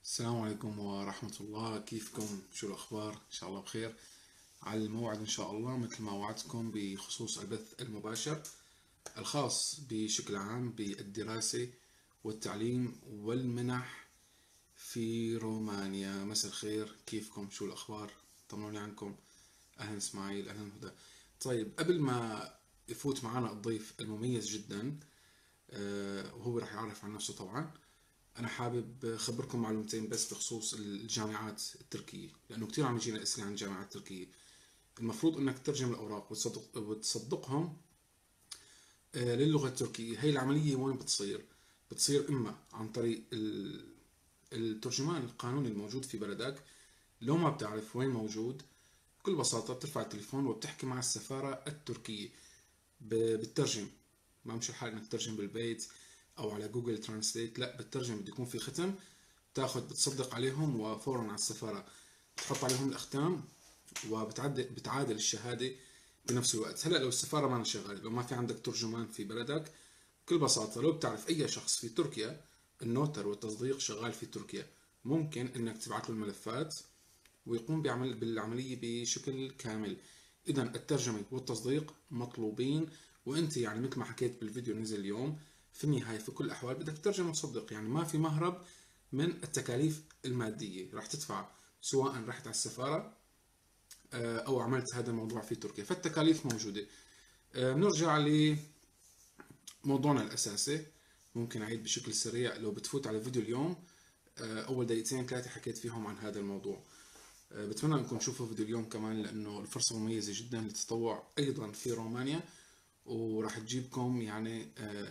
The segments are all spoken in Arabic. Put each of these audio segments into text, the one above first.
السلام عليكم ورحمة الله، كيفكم؟ شو الأخبار؟ إن شاء الله بخير. على الموعد إن شاء الله مثل ما وعدتكم بخصوص البث المباشر الخاص بشكل عام بالدراسة والتعليم والمنح في رومانيا. مساء الخير، كيفكم؟ شو الأخبار؟ طمنوني عنكم. أهلا إسماعيل، أهلا هدى. طيب، قبل ما يفوت معنا الضيف المميز جدا وهو راح يعرف عن نفسه طبعا، أنا حابب أخبركم معلومتين بس بخصوص الجامعات التركية، لأنه كتير عم يجينا أسئلة عن الجامعات التركية. المفروض أنك تترجم الأوراق وتصدقهم للغة التركية. هي العملية وين بتصير؟ بتصير إما عن طريق الترجمان القانوني الموجود في بلدك. لو ما بتعرف وين موجود، بكل بساطة بترفع التليفون وبتحكي مع السفارة التركية بتترجم. ما مش الحال انك تترجم بالبيت او على جوجل ترانسليت، لا بتترجم، بده يكون في ختم. بتصدق عليهم وفورا على السفارة بتحط عليهم الأختام بتعادل الشهادة بنفس الوقت. هلا لو السفارة ما شغالة، لو ما في عندك ترجمان في بلدك، بكل بساطة لو بتعرف أي شخص في تركيا، النوتر والتصديق شغال في تركيا، ممكن إنك تبعت له الملفات ويقوم بالعملية بشكل كامل. إذا الترجمة والتصديق مطلوبين. وأنت يعني مثل ما حكيت بالفيديو نزل اليوم، في النهاية في كل الأحوال بدك تترجم وتصدق، يعني ما في مهرب من التكاليف المادية. راح تدفع سواء رحت على السفارة أو عملت هذا الموضوع في تركيا، فالتكاليف موجودة. بنرجع لموضوعنا الأساسي. ممكن أعيد بشكل سريع لو بتفوت على فيديو اليوم. أول دقيقتين ثلاثة حكيت فيهم عن هذا الموضوع. بتمنى انكم تشوفوا فيديو اليوم كمان، لانه الفرصة مميزة جدا للتطوع ايضا في رومانيا، وراح تجيبكم يعني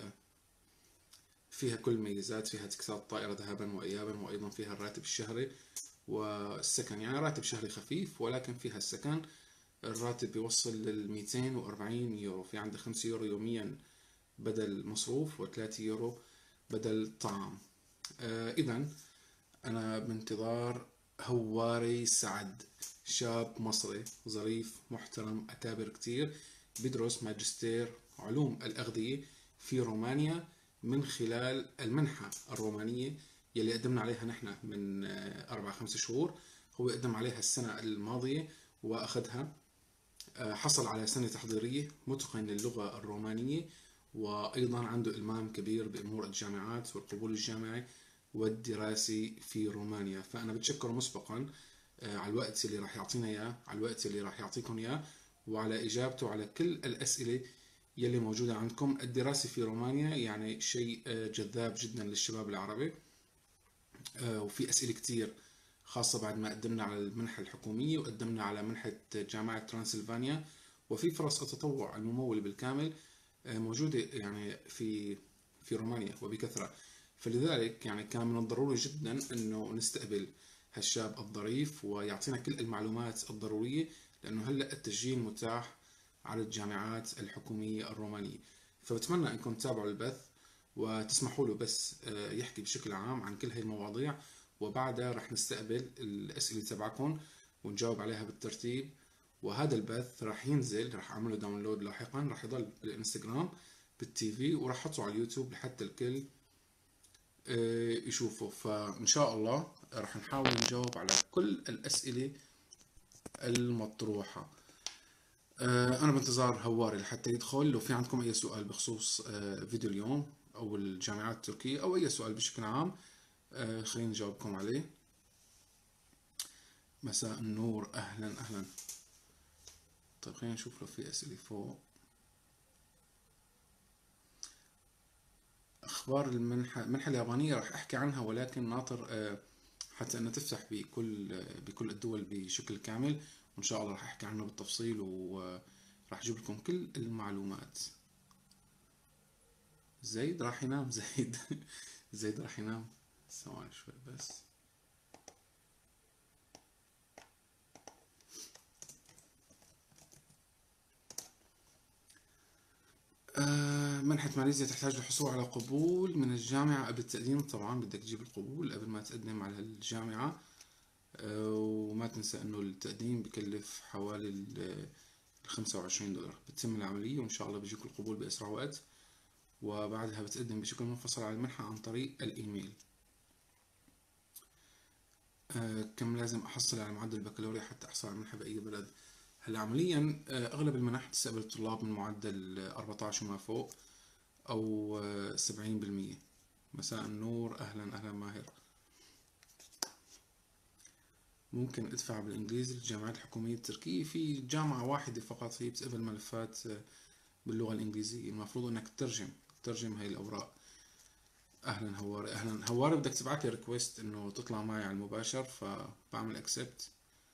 فيها كل الميزات. فيها تكسات طائرة ذهابا وايابا، وايضا فيها الراتب الشهري والسكن، يعني راتب شهري خفيف ولكن فيها السكن. الراتب بيوصل لل 240 يورو، في عندك 5 يورو يوميا بدل مصروف و3 يورو بدل طعام. اذا أنا بانتظار هواري سعد، شاب مصري ظريف محترم أكابر كتير، بدرس ماجستير علوم الأغذية في رومانيا من خلال المنحة الرومانية يلي قدمنا عليها نحن من 4 5 شهور. هو قدم عليها السنة الماضية وأخذها. حصل على سنة تحضيرية، متقن للغة الرومانية، وأيضا عنده إلمام كبير بأمور الجامعات والقبول الجامعي والدراسي في رومانيا. فأنا بتشكره مسبقا على الوقت اللي راح يعطينا إياه، على الوقت اللي راح يعطيكم إياه، وعلى إجابته على كل الأسئلة يلي موجودة عندكم. الدراسة في رومانيا يعني شيء جذاب جدا للشباب العربي. وفي أسئلة كتير خاصة بعد ما قدمنا على المنحة الحكومية وقدمنا على منحة جامعة ترانسلفانيا. وفي فرص التطوع الممولة بالكامل موجودة يعني في رومانيا وبكثرة. فلذلك يعني كان من الضروري جدا أنه نستقبل هالشاب الظريف ويعطينا كل المعلومات الضرورية، لأنه هلأ التسجيل متاح على الجامعات الحكومية الرومانية. فبتمنى أنكم تتابعوا البث وتسمحوا له بس يحكي بشكل عام عن كل هاي المواضيع، وبعدها رح نستقبل الأسئلة تبعكم ونجاوب عليها بالترتيب. وهذا البث رح ينزل، رح أعمله داونلود لاحقا، رح يضل بالإنستغرام بالتي في، ورح أحطه على اليوتيوب لحتى الكل يشوفه. فإن شاء الله رح نحاول نجاوب على كل الأسئلة المطروحة. أنا بانتظار هواري لحتى يدخل. لو في عندكم أي سؤال بخصوص فيديو اليوم أو الجامعات التركية أو أي سؤال بشكل عام، خليني نجاوبكم عليه. مساء النور، أهلا أهلا. طيب خلينا نشوف لو في أسئلة فوق. أخبار المنحة اليابانية راح أحكي عنها، ولكن ناطر حتى أنها تفتح بكل الدول بشكل كامل، وإن شاء الله راح أحكي عنه بالتفصيل وراح أجيب لكم كل المعلومات. زيد راح ينام زيد زيد راح ينام. ثواني شوي بس. منحة ماليزيا تحتاج للحصول على قبول من الجامعة قبل التقديم. طبعا بدك تجيب القبول قبل ما تقدم على الجامعة. وما تنسى انه التقديم بكلف حوالي $25. بتتم العملية وان شاء الله بيجيك القبول بأسرع وقت، وبعدها بتقدم بشكل منفصل على المنحة عن طريق الإيميل. كم لازم أحصل على معدل البكالوريا حتى أحصل على منحة بأي بلد؟ هلا عمليا أغلب المنح تستقبل الطلاب من معدل 14 وما فوق، أو 70%. مساء النور، أهلا أهلا ماهر. ممكن أدفع بالإنجليزي للجامعات الحكومية التركية؟ في جامعة واحدة فقط هي بتقبل ملفات باللغة الإنجليزية، المفروض إنك تترجم هاي الأوراق. أهلا هواري، أهلا هواري، بدك تبعت لي ريكويست إنه تطلع معي على المباشر فبعمل أكسبت.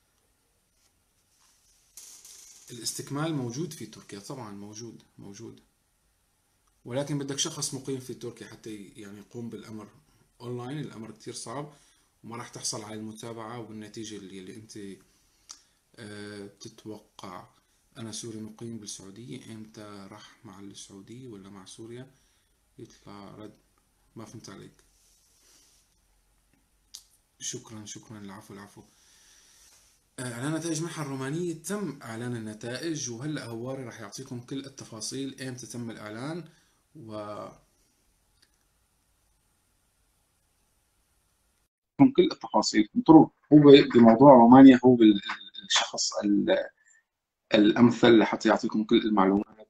الاستكمال موجود في تركيا طبعا، موجود، ولكن بدك شخص مقيم في تركيا حتى يعني يقوم بالأمر أونلاين. الأمر كتير صعب، وما راح تحصل على المتابعة والنتيجة اللي أنت بتتوقع. أنا سوري مقيم بالسعودية، إمتى راح مع السعودية ولا مع سوريا؟ يطلع رد. ما فهمت عليك. شكرا، العفو. إعلان نتائج المنحة الرومانية، تم إعلان النتائج، وهلأ هواري راح يعطيكم كل التفاصيل إمتى تم الإعلان. و من كل التفاصيل انطروه. هو بموضوع رومانيا هو الشخص الأمثل لحتى يعطيكم كل المعلومات.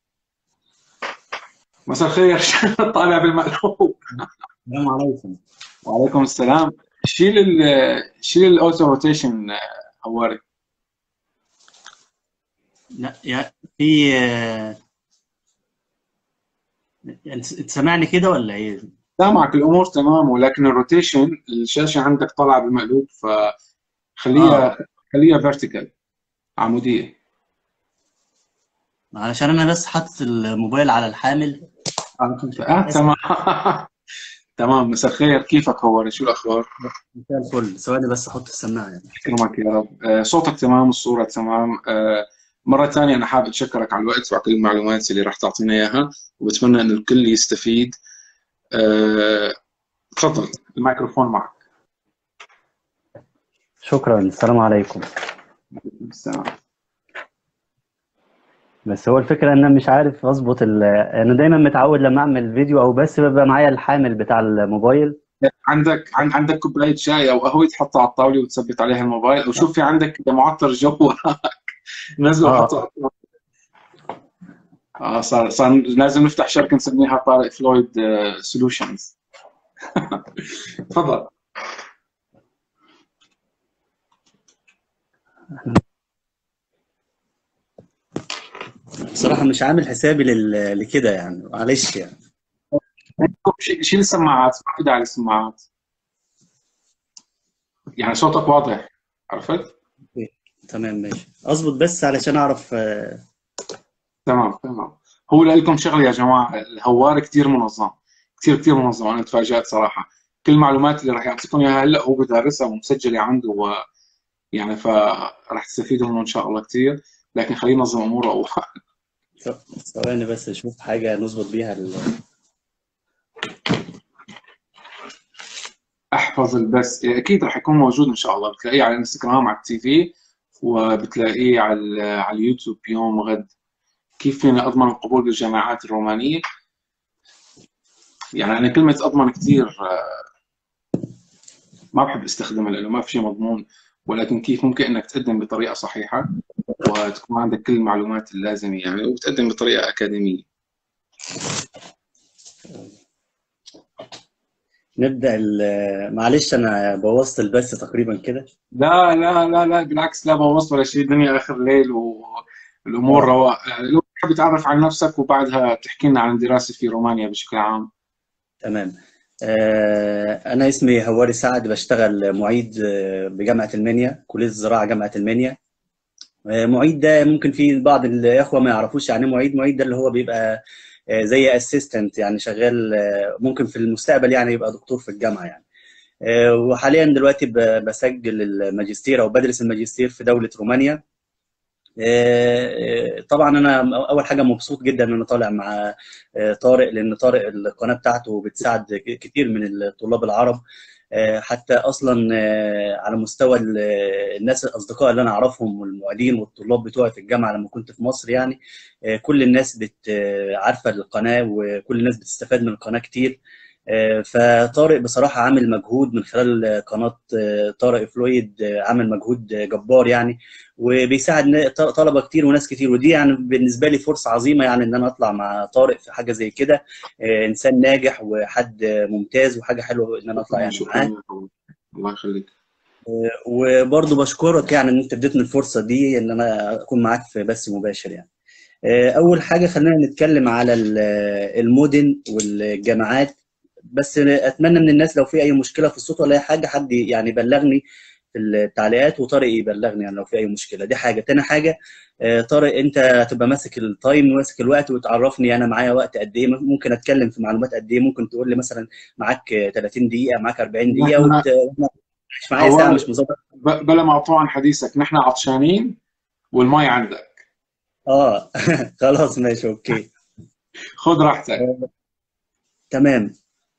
مساء الخير. طالع بالمقلوب. السلام عليكم. وعليكم السلام. شيل الاوتو روتيشن هواري. لا يا في انت سامعني كده ولا ايه؟ سامعك، الامور تمام، ولكن الروتيشن الشاشه عندك طالعه بالمقلوب، اه، فخليها خليها فيرتيكال، عموديه. علشان انا بس حاطط الموبايل على الحامل. تمام. تمام. مساء الخير، كيفك هواري؟ شو الاخبار؟ مساء الفل، ثواني بس احط السماعه يعني. يكرمك يا رب. صوتك تمام، الصوره تمام. مرة ثانية أنا حابب أتشكرك على الوقت وعلى كل المعلومات اللي راح تعطينا إياها، وبتمنى إنه الكل يستفيد. آه، تفضل، الميكروفون معك. شكرا، السلام عليكم. السلام. بس هو الفكره ان انا مش عارف اظبط انا دايما متعود لما اعمل فيديو او بس بيبقى معايا الحامل بتاع الموبايل. عندك كوباية شاي أو قهوة تحطها على الطاولة وتثبت عليها الموبايل، أو شوف في عندك معطر جو وراك، نزله اه، وحطه على الطاولة. صار لازم نفتح شركة نسميها طارق فلويد سولوشنز. تفضل. بصراحه مش عامل حسابي لكده يعني، معلش يعني. شيل السماعات، ما في داعي للسماعات، يعني صوتك واضح، عرفت؟ أوكي. تمام ماشي، اظبط بس علشان اعرف. تمام. هو لكم شغله يا جماعه، الهوار كثير منظم، كثير منظم. انا تفاجات صراحه. كل المعلومات اللي راح يعطيكم اياها هلا هو بدرسها ومسجله عنده، يعني فراح تستفيدوا منه ان شاء الله كثير. لكن خليه ينظم اموره اول. ثواني بس اشوف حاجه نظبط بيها احفظ البث اكيد راح يكون موجود ان شاء الله، بتلاقيه على الانستغرام، على التي في، وبتلاقيه على اليوتيوب يوم غد. كيف فيني اضمن القبول بالجامعات الرومانيه؟ يعني انا كلمه اضمن كثير ما بحب استخدمها لانه ما في شيء مضمون، ولكن كيف ممكن انك تقدم بطريقه صحيحه وتكون عندك كل المعلومات اللازمه يعني، وتقدم بطريقه اكاديميه. نبدأ معلش أنا بوظت البث تقريبا كده. لا بالعكس، لا بوظت ولا شيء، الدنيا اخر ليل والامور اه، رواق. لو تحب تعرف عن نفسك وبعدها تحكي لنا عن الدراسه في رومانيا بشكل عام. تمام. أنا اسمي هواري سعد، بشتغل معيد بجامعة المنيا، كلية الزراعة جامعة المنيا. معيد ده ممكن في بعض الإخوة ما يعرفوش يعني إيه معيد. معيد ده اللي هو بيبقى زي اسيستنت يعني، شغال ممكن في المستقبل يعني يبقى دكتور في الجامعة يعني. وحاليا دلوقتي بسجل الماجستير أو بدرس الماجستير في دولة رومانيا. طبعا انا اول حاجه مبسوط جدا ان انا طالع مع طارق، لان طارق القناه بتاعته بتساعد كتير من الطلاب العرب. حتى اصلا على مستوى الناس الاصدقاء اللي انا اعرفهم والمعيدين والطلاب بتوعي في الجامعه لما كنت في مصر يعني. كل الناس عارفه القناه، وكل الناس بتستفاد من القناه كتير. فطارق بصراحة عامل مجهود من خلال قناة طارق فلويد، عامل مجهود جبار يعني، وبيساعد طلبة كتير وناس كتير، ودي يعني بالنسبة لي فرصة عظيمة يعني إن أنا أطلع مع طارق في حاجة زي كده. إنسان ناجح وحد ممتاز، وحاجة حلوة إن أنا أطلع شكرا يعني شكرا معاه. يا فندم. الله يخليك. وبرضه بشكرك يعني إن أنت اديتني الفرصة دي إن أنا أكون معاك في بث مباشر يعني. أول حاجة خلينا نتكلم على المدن والجامعات. بس أتمنى من الناس لو في أي مشكلة في الصوت ولا أي حاجة حد يعني يبلغني في التعليقات، وطارق يبلغني يعني لو في أي مشكلة. دي حاجة. تاني حاجة، طارق أنت هتبقى ماسك التايم وماسك الوقت، وتعرفني أنا معايا وقت قد إيه، ممكن أتكلم في معلومات قد إيه. ممكن تقول لي مثلا معاك 30 دقيقة، معاك 40 دقيقة، نحن مش معايا ساعة، أول مش مظبط. بلا مقطوع عن حديثك، نحن عطشانين والمي عندك. آه خلاص ماشي أوكي. خذ راحتك. تمام.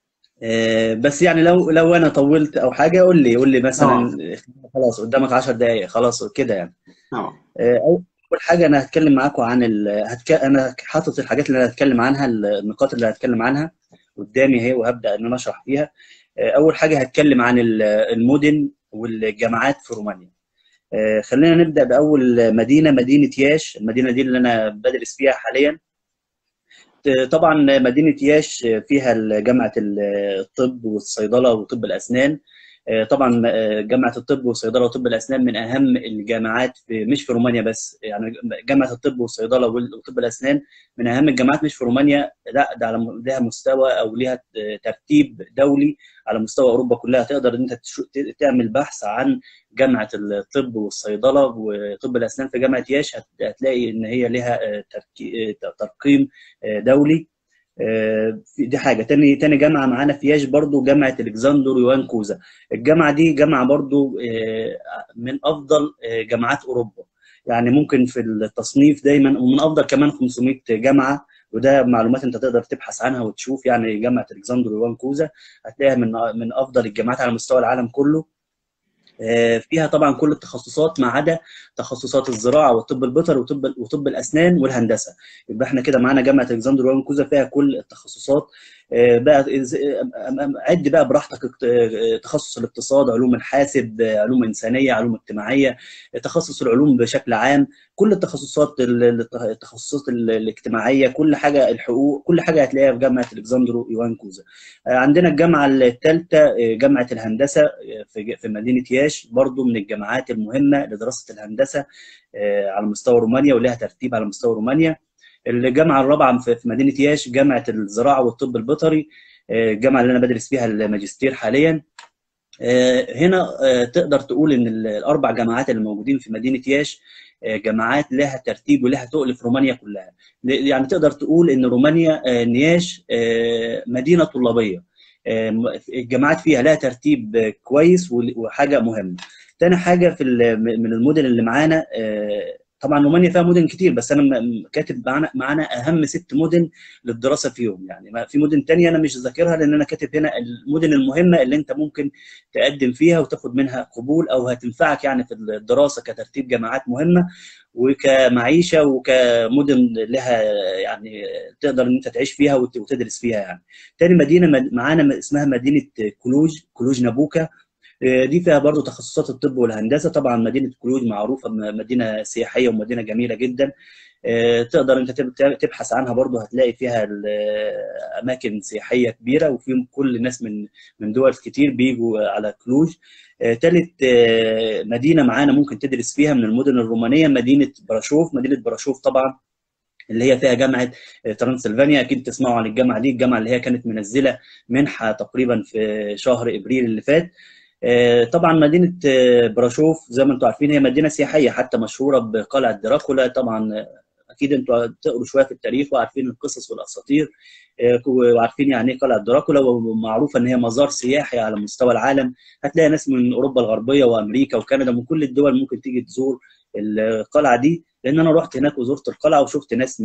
بس يعني لو انا طولت او حاجه قول لي تمام. مثلا. خلاص قدامك 10 دقائق خلاص كده يعني. تمام. اول حاجه انا هتكلم معاكم عن انا حاطط الحاجات اللي انا هتكلم عنها، النقاط اللي هتكلم عنها قدامي اهي، وهبدا ان انا اشرح فيها. اول حاجه هتكلم عن المدن والجامعات في رومانيا. خلينا نبدا باول مدينه ياش. المدينه دي اللي انا بدرس فيها حاليا. طبعا مدينة ياش فيها جامعة الطب والصيدلة وطب الأسنان. طبعا جامعة الطب والصيدلة وطب الأسنان من أهم الجامعات مش في رومانيا بس يعني. جامعة الطب والصيدلة وطب الأسنان من أهم الجامعات مش في رومانيا، لا ده لها مستوى أو لها ترتيب دولي على مستوى أوروبا كلها. تقدر إن أنت تعمل بحث عن جامعة الطب والصيدلة وطب الأسنان في جامعة ياش، هتلاقي إن هي لها ترقيم دولي. دي حاجه. تاني جامعه معانا في ياش برضو جامعه الكسندر يوان كوزا. الجامعه دي جامعه برضو من افضل جامعات اوروبا يعني. ممكن في التصنيف دايما، ومن افضل كمان 500 جامعه. وده معلومات انت تقدر تبحث عنها وتشوف يعني. جامعه الكسندر يوان كوزا هتلاقيها من افضل الجامعات على مستوى العالم كله. فيها طبعا كل التخصصات ما عدا تخصصات الزراعه والطب البيطري وطب الاسنان والهندسه. يبقى احنا كده معانا جامعه الكسندر وانكوزا فيها كل التخصصات. بقى عد بقى براحتك. تخصص الاقتصاد، علوم الحاسب، علوم انسانيه، علوم اجتماعيه، تخصص العلوم بشكل عام، كل التخصصات الاجتماعيه، كل حاجه، الحقوق، كل حاجه هتلاقيها في جامعه الكسندر وانكوزا. عندنا الجامعه الثالثه جامعه الهندسه في مدينه ياش، برضو من الجامعات المهمه لدراسه الهندسه على مستوى رومانيا، ولها ترتيب على مستوى رومانيا. الجامعه الرابعه في مدينه ياش جامعه الزراعه والطب البيطري، الجامعه اللي انا بدرس فيها الماجستير حاليا. هنا تقدر تقول ان الاربع جامعات اللي موجودين في مدينه ياش جامعات لها ترتيب ولها تقل في رومانيا كلها. يعني تقدر تقول ان رومانيا نياش مدينه طلابيه. الجامعات فيها لها ترتيب كويس وحاجه مهمه. تاني حاجه من المدن اللي معانا، طبعا رومانيا فيها مدن كتير، بس انا كاتب معانا اهم 6 مدن للدراسه فيهم يعني. في مدن تانية انا مش ذاكرها لان انا كاتب هنا المدن المهمه اللي انت ممكن تقدم فيها وتاخد منها قبول او هتنفعك يعني في الدراسه كترتيب جامعات مهمه وكمعيشه وكمدن لها يعني تقدر ان انت تعيش فيها وتدرس فيها يعني. تاني مدينه معانا اسمها مدينه كلوج نابوكا. دي فيها برضو تخصصات الطب والهندسه. طبعا مدينه كلوج معروفه مدينه سياحيه ومدينه جميله جدا. تقدر انت تبحث عنها برضو، هتلاقي فيها اماكن سياحيه كبيره، وفيهم كل الناس من دول كتير بيجوا على كلوج. ثالث مدينه معانا ممكن تدرس فيها من المدن الرومانيه مدينه براشوف. مدينه براشوف طبعا اللي هي فيها جامعه ترانسلفانيا. اكيد تسمعوا عن الجامعه دي، الجامعه اللي هي كانت منزله منحه تقريبا في شهر ابريل اللي فات. طبعا مدينه براشوف زي ما انتم عارفين هي مدينه سياحيه، حتى مشهوره بقلعه دراكولا. طبعا اكيد انتوا تقروا شويه في التاريخ وعارفين القصص والاساطير، وعارفين يعني ايه قلعه دراكولا، ومعروفه ان هي مزار سياحي على مستوى العالم. هتلاقي ناس من اوروبا الغربيه وامريكا وكندا من كل الدول ممكن تيجي تزور القلعه دي، لان انا رحت هناك وزرت القلعه وشفت ناس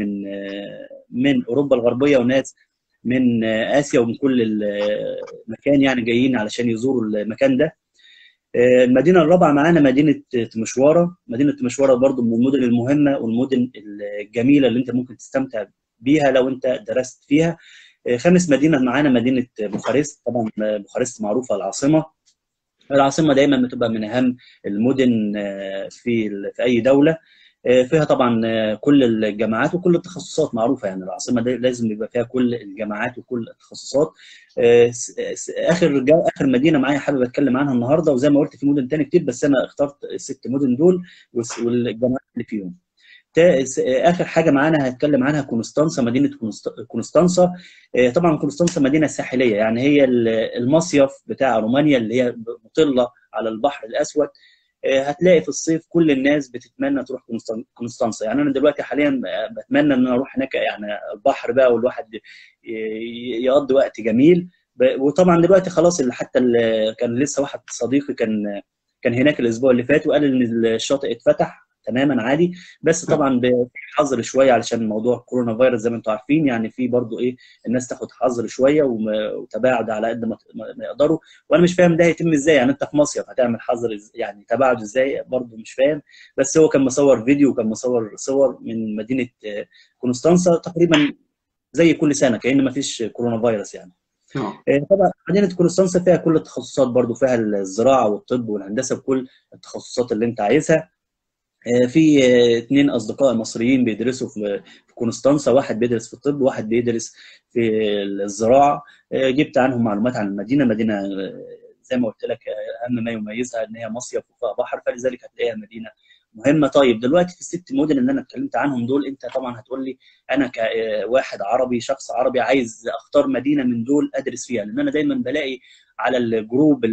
من اوروبا الغربيه وناس من اسيا ومن كل مكان يعني جايين علشان يزوروا المكان ده. المدينه الرابعه معانا مدينه تمشواره. مدينه تمشواره برضو من المدن المهمه والمدن الجميله اللي انت ممكن تستمتع بيها لو انت درست فيها. خامس مدينه معانا مدينه بوخارست. طبعا بوخارست معروفه العاصمه. العاصمه دايما بتبقى من اهم المدن في اي دوله. فيها طبعا كل الجامعات وكل التخصصات معروفه، يعني العاصمه دي لازم يبقى فيها كل الجامعات وكل التخصصات. اخر مدينه معايا حابب اتكلم عنها النهارده، وزي ما قلت في مدن تاني كتير بس انا اخترت الست مدن دول والجامعات اللي فيهم. اخر حاجه معانا هتكلم عنها كونستانسا، مدينه كونستانسا. طبعا كونستانسا مدينه ساحليه، يعني هي المصيف بتاع رومانيا اللي هي مطله على البحر الاسود. هتلاقي في الصيف كل الناس بتتمنى تروح كونستانسا. يعني انا دلوقتي حاليا بتمنى ان انا اروح هناك، يعني البحر بقى والواحد يقضي وقت جميل. وطبعا دلوقتي خلاص، حتى كان لسه واحد صديقي كان هناك الاسبوع اللي فات وقال ان الشاطئ اتفتح تماما عادي، بس طبعا بحظر شويه علشان موضوع كورونا فيروس زي ما انتم عارفين. يعني في برضو ايه، الناس تاخد حظر شويه وتباعد على قد ما يقدروا. وانا مش فاهم ده هيتم ازاي، يعني انت في مصيف هتعمل حظر يعني تباعد ازاي؟ برضو مش فاهم. بس هو كان مصور فيديو وكان مصور صور من مدينه كونستانسا تقريبا زي كل سنه كأن ما فيش كورونا فيروس يعني. طبعا مدينه كونستانسا فيها كل التخصصات، برضو فيها الزراعه والطب والهندسه بكل التخصصات اللي انت عايزها. في اثنين اصدقاء مصريين بيدرسوا في كونستانسا، واحد بيدرس في الطب وواحد بيدرس في الزراعه. جبت عنهم معلومات عن المدينه. مدينه زي ما قلت لك اهم ما يميزها ان هي مصيف وفيها بحر، فلذلك هتلاقيها مدينه مهمه. طيب دلوقتي في الست مدن اللي انا اتكلمت عنهم دول، انت طبعا هتقول لي انا كواحد عربي، شخص عربي عايز اختار مدينه من دول ادرس فيها، لان انا دايما بلاقي على الجروب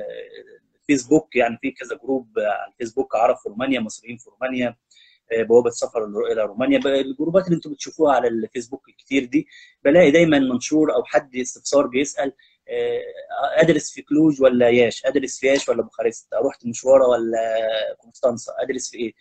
فيسبوك، يعني في كذا جروب على الفيسبوك، عرب في رومانيا، مصريين في رومانيا، بوابه سفر الى رومانيا. الجروبات اللي انتم بتشوفوها على الفيسبوك كتير دي، بلاقي دايما منشور او حد استفسار بيسال ادرس في كلوج ولا ياش، ادرس في ياش ولا بوخارست، رحت مشواره ولا كونستانسا، ادرس في ايه؟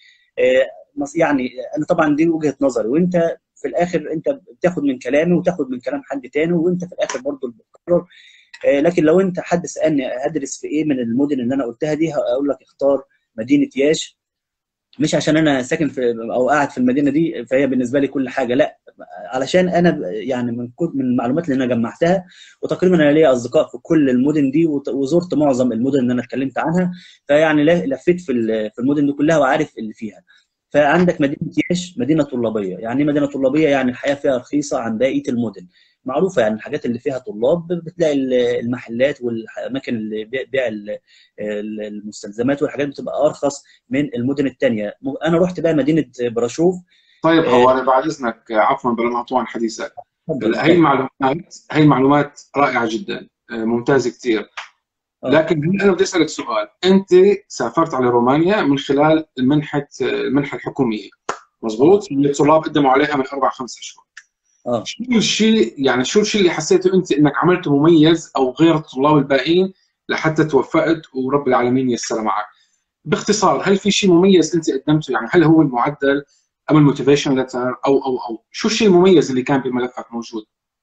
يعني انا طبعا دي وجهه نظري، وانت في الاخر انت بتاخد من كلامي وتاخد من كلام حد تاني، وانت في الاخر برضه اللي بتقرر. لكن لو انت حد سالني هدرس في ايه من المدن اللي انا قلتها دي، هقول لك اختار مدينه ياش. مش عشان انا ساكن في او قاعد في المدينه دي فهي بالنسبه لي كل حاجه، لا، علشان انا يعني من المعلومات اللي انا جمعتها، وتقريبا انا ليا اصدقاء في كل المدن دي وزرت معظم المدن اللي انا اتكلمت عنها، فيعني لفيت في المدن دي كلها وعارف اللي فيها. فعندك مدينه ياش مدينه طلابيه. يعني ايه مدينه طلابيه؟ يعني الحياه فيها رخيصه عن بقيه المدن، معروفه. يعني الحاجات اللي فيها طلاب بتلاقي المحلات والاماكن اللي بيع المستلزمات والحاجات بتبقى ارخص من المدن الثانيه. انا رحت بقى مدينه براشوف. طيب هو بعد اذنك عفوا بلا ما اطول حديثك، اتفضل هي اتفضل. المعلومات هي المعلومات رائعه جدا، ممتازه كثير. اه لكن انا بدي اسالك سؤال، انت سافرت على رومانيا من خلال المنحه الحكوميه، اه مضبوط؟ اللي الطلاب قدموا عليها من 4 5 اشهر. اه شو الشيء، يعني شو الشيء اللي حسيته انت انك عملته مميز او غير الطلاب الباقيين لحتى توفقت ورب العالمين يسر معك؟ باختصار، هل في شيء مميز انت قدمته؟ يعني هل هو المعدل ام الموتيفيشن لتر او شو الشيء المميز اللي كان بملفك موجود؟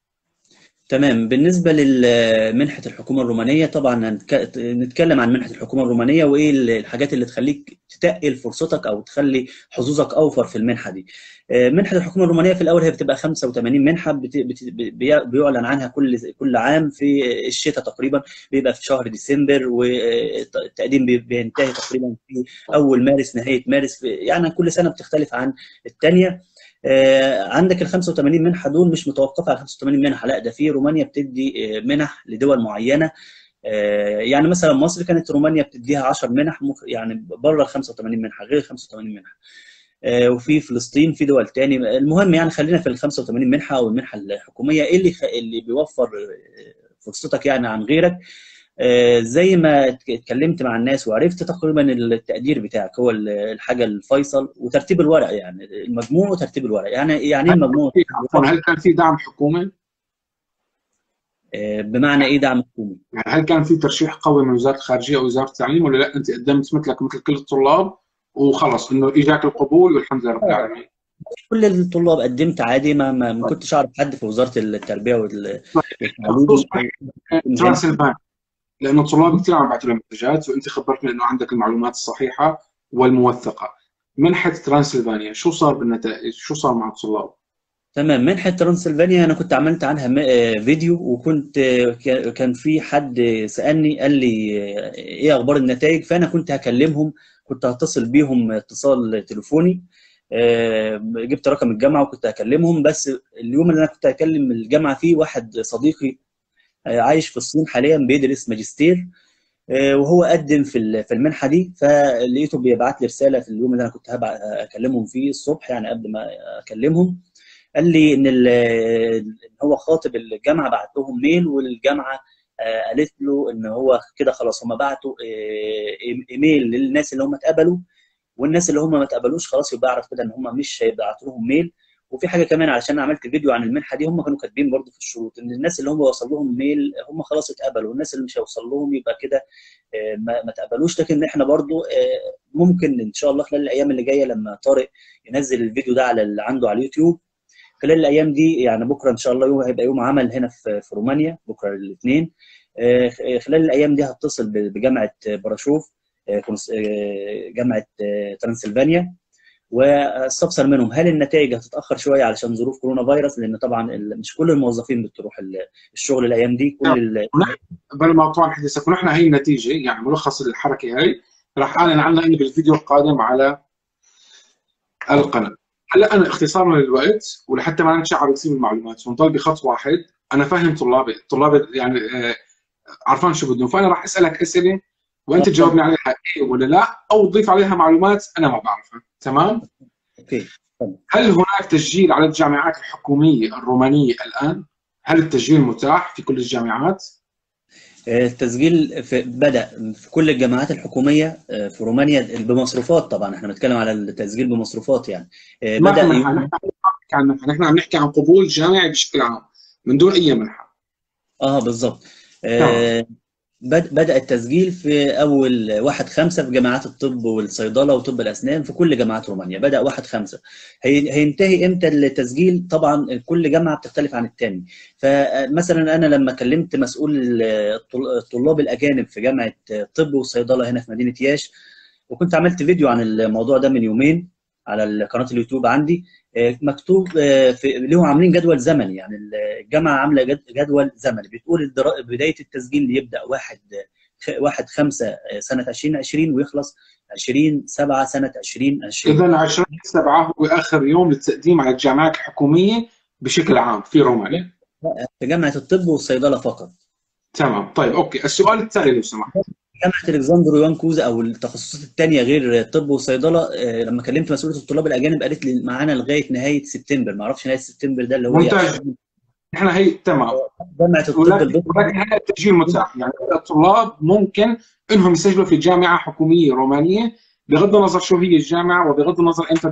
تمام. بالنسبة لمنحة الحكومة الرومانية، طبعا نتكلم عن منحة الحكومة الرومانية وإيه الحاجات اللي تخليك تتقل فرصتك أو تخلي حظوظك أوفر في المنحة دي. منحة الحكومة الرومانية في الأول هي بتبقى 85 منحة، بيعلن عنها كل عام في الشتاء تقريبا، بيبقى في شهر ديسمبر، والتقديم بينتهي تقريبا في أول مارس نهاية مارس، يعني كل سنة بتختلف عن الثانية. عندك ال 85 منحه دول مش متوقفه على 85 منحه، لا، ده في رومانيا بتدي منح لدول معينه. يعني مثلا مصر كانت رومانيا بتديها 10 منح، يعني بره ال 85 منحه، غير ال 85 منحه. وفي فلسطين، في دول تاني. المهم يعني خلينا في ال 85 منحه او المنحه الحكوميه. ايه اللي بيوفر فرصتك يعني عن غيرك؟ زي ما اتكلمت مع الناس وعرفت تقريبا التقدير بتاعك هو الحاجه الفيصل، وترتيب الورق، يعني المجموع وترتيب الورق. يعني ايه هل المجموع وترتيب عفوا، الورق؟ هل كان في دعم حكومي؟ بمعنى ايه دعم حكومي؟ يعني هل كان في ترشيح قوي من وزاره الخارجيه او وزاره التعليم، ولا لا انت قدمت مثلك مثل كل الطلاب وخلص انه اجاك القبول والحمد لله رب العالمين؟ كل الطلاب قدمت عادي، ما كنتش اعرف حد في وزاره التربيه بخصوص والتعليم مهم. ترانسلفانيا، لانه الطلاب كثير عم يبعثوا لي مسجات وانت خبرتني انه عندك المعلومات الصحيحه والموثقه. منحه ترانسلفانيا شو صار بالنتائج؟ شو صار مع الطلاب؟ تمام. منحة ترانسلفانيا أنا كنت عملت عنها فيديو، وكنت كان في حد سألني قال لي إيه أخبار النتائج، فأنا كنت هكلمهم، كنت هتصل بيهم اتصال تليفوني. جبت رقم الجامعة وكنت هكلمهم، بس اليوم اللي أنا كنت هكلم الجامعة فيه واحد صديقي عايش في الصين حاليا بيدرس ماجستير، وهو قدم في المنحة دي، فلقيته بيبعت لي رسالة في اليوم اللي أنا كنت هبقى أكلمهم فيه الصبح، يعني قبل ما أكلمهم. قال لي ان إن هو خاطب الجامعه، بعت لهم ميل، والجامعه قالت له ان هو كده خلاص، هم بعتوا ايميل للناس اللي هم اتقبلوا، والناس اللي هم ما اتقبلوش خلاص يبقى اعرف كده ان هم مش هيبعتوا لهم ميل. وفي حاجه كمان، علشان عملت فيديو عن المنحه دي، هم كانوا كاتبين برضو في الشروط ان الناس اللي هم وصل لهم ميل هم خلاص اتقبلوا، والناس اللي مش هيوصل لهم يبقى كده ما اتقبلوش. لكن احنا برضو ممكن ان شاء الله خلال الايام اللي جايه لما طارق ينزل الفيديو ده على اللي عنده على اليوتيوب خلال الايام دي، يعني بكره ان شاء الله هيبقى يوم عمل هنا في رومانيا، بكره الاثنين. خلال الايام دي هتصل بجامعه براشوف، جامعه ترانسلفانيا، واستفسر منهم هل النتائج هتتاخر شويه علشان ظروف كورونا فيروس، لان طبعا مش كل الموظفين بتروح الشغل الايام دي، ونحن قبل ما اطول حديثك، ونحن هي النتيجه، يعني ملخص الحركه هاي راح اعلن عنها اني بالفيديو القادم على القناه. هلا انا اختصارا للوقت ولحتى ما نتشعب بتصير المعلومات ونضل بخط واحد، انا فاهم طلابي يعني عارفان شو بدهم، فانا راح اسالك اسئله وانت تجاوبني عليها ايه ولا لا، او تضيف عليها معلومات انا ما بعرفها. تمام؟ اوكي. هل هناك تسجيل على الجامعات الحكوميه الرومانيه الان؟ هل التسجيل متاح في كل الجامعات؟ التسجيل بدأ في كل الجامعات الحكومية في رومانيا بمصروفات، طبعا احنا بنتكلم على التسجيل بمصروفات يعني. ما في بدأ منحه، نحن عم نحكي عن منحه، نحن عم نحكي عن قبول جامعي بشكل عام من دون اي منحه. بالظبط. تمام. بدأ التسجيل في أول 1/5 في جامعات الطب والصيدلة وطب الأسنان في كل جامعات رومانيا، بدأ 1/5. هينتهي إمتى التسجيل؟ طبعا كل جامعة بتختلف عن التاني. فمثلا أنا لما كلمت مسؤول الطلاب الأجانب في جامعة الطب والصيدلة هنا في مدينة ياش، وكنت عملت فيديو عن الموضوع ده من يومين على قناة اليوتيوب عندي، مكتوب لهم عاملين جدول زمني، يعني الجامعة عاملة جدول زمني بتقول بداية التسجيل يبدأ 1/5 سنة 2020 ويخلص 20/7 سنة 2020. اذا 20/7 هو اخر يوم للتقديم على الجامعات الحكوميه بشكل عام في رومانيا. في جامعة الطب والصيدلة فقط. تمام. طيب اوكي، السؤال التالي لو سمحت. جامعة الكسندر ويوان كوزا أو التخصصات التانية غير طب وصيدلة، لما كلمت مسؤولة الطلاب الأجانب قالت لي معانا لغاية نهاية سبتمبر، ما أعرفش نهاية سبتمبر ده اللي هو إيه ممتاز. عشان نحن هي تمام. جامعة الطب ولكن هذا التسجيل متاح، يعني الطلاب ممكن انهم يسجلوا في جامعه حكوميه رومانيه بغض النظر شو هي الجامعه، وبغض النظر امتى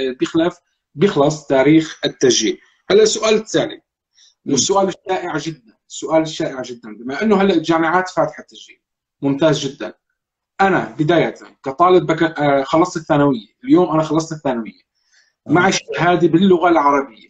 بيخلص تاريخ التسجيل. هلا السؤال الثاني، والسؤال الشائع جدا، السؤال الشائع جدا، بما انه هلا الجامعات فاتحه التسجيل، ممتاز جدا. انا بدايه كطالب خلصت الثانويه، اليوم انا خلصت الثانويه، معي شهاده باللغه العربيه،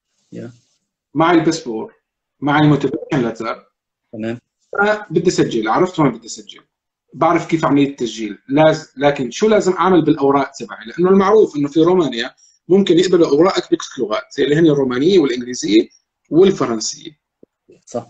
معي الباسبور، معي الموتيفيشن لتر، تمام. انا بدي اسجل، عرفت وين بدي اسجل، بعرف كيف عمليه التسجيل، لكن شو لازم اعمل بالاوراق تبعي؟ لانه المعروف انه في رومانيا ممكن يقبلوا اوراقك بثلاث لغات زي اللي هن الرومانيه والانجليزيه والفرنسيه. صح.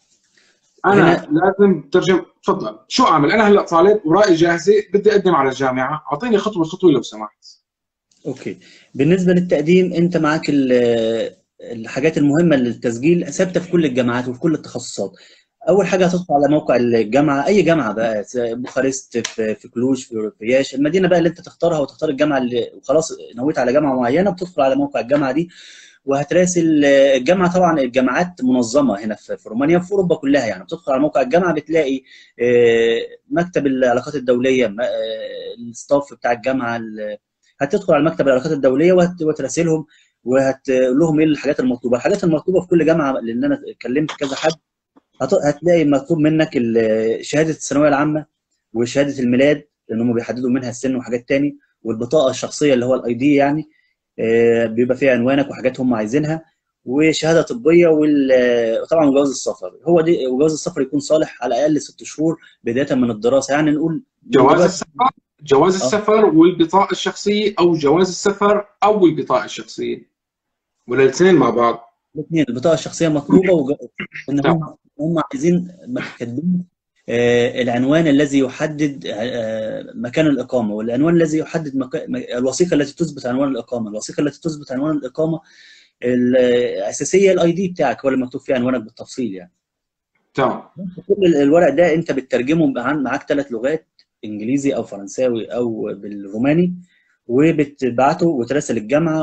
انا هنا لازم ترجم. تفضل، شو اعمل؟ انا هلا طالب اوراقي جاهزه، بدي اقدم على الجامعه، اعطيني خطوه خطوه لو سمحت. اوكي. بالنسبه للتقديم، انت معاك الحاجات المهمه للتسجيل ثابته في كل الجامعات وفي كل التخصصات. اول حاجه هتدخل على موقع الجامعه، اي جامعه بقى، بوخارست، في كلوش، في رياش، المدينه بقى اللي انت تختارها، وتختار الجامعه اللي خلاص نويت على جامعه معينه، بتدخل على موقع الجامعه دي وهتراسل الجامعه. طبعا الجامعات منظمه هنا في رومانيا وفي اوروبا كلها، يعني بتدخل على موقع الجامعه بتلاقي مكتب العلاقات الدوليه، الستاف بتاع الجامعه، هتدخل على مكتب العلاقات الدوليه وتراسلهم وهتقول لهم ايه الحاجات المطلوبه. الحاجات المطلوبه في كل جامعه، لان انا كلمت كذا حد، هتلاقي مطلوب منك شهاده الثانويه العامه وشهاده الميلاد، لان هم بيحددوا منها السن وحاجات تاني، والبطاقه الشخصيه اللي هو الاي دي يعني، بيبقى فيها عنوانك وحاجات هم عايزينها، وشهاده طبيه، وطبعا جواز السفر. هو دي، وجواز السفر يكون صالح على الاقل 6 شهور بدايه من الدراسه، يعني نقول من جواز دلوقتي. السفر، جواز السفر والبطاقه الشخصيه، او جواز السفر او البطاقه الشخصيه؟ ولا الاثنين مع بعض؟ الاثنين، البطاقه الشخصيه مطلوبه، ان تمام. هم عايزين كاتبين العنوان الذي يحدد مكان الاقامه، والعنوان الذي يحدد الوثيقه التي تثبت عنوان الاقامه. الوثيقه التي تثبت عنوان الاقامه الاساسيه الاي دي بتاعك، هو اللي مكتوب فيه عنوانك بالتفصيل يعني. تمام. كل الورق ده انت بتترجمه معاك 3 لغات، انجليزي او فرنساوي او بالروماني، وبتبعته وتراسل الجامعه،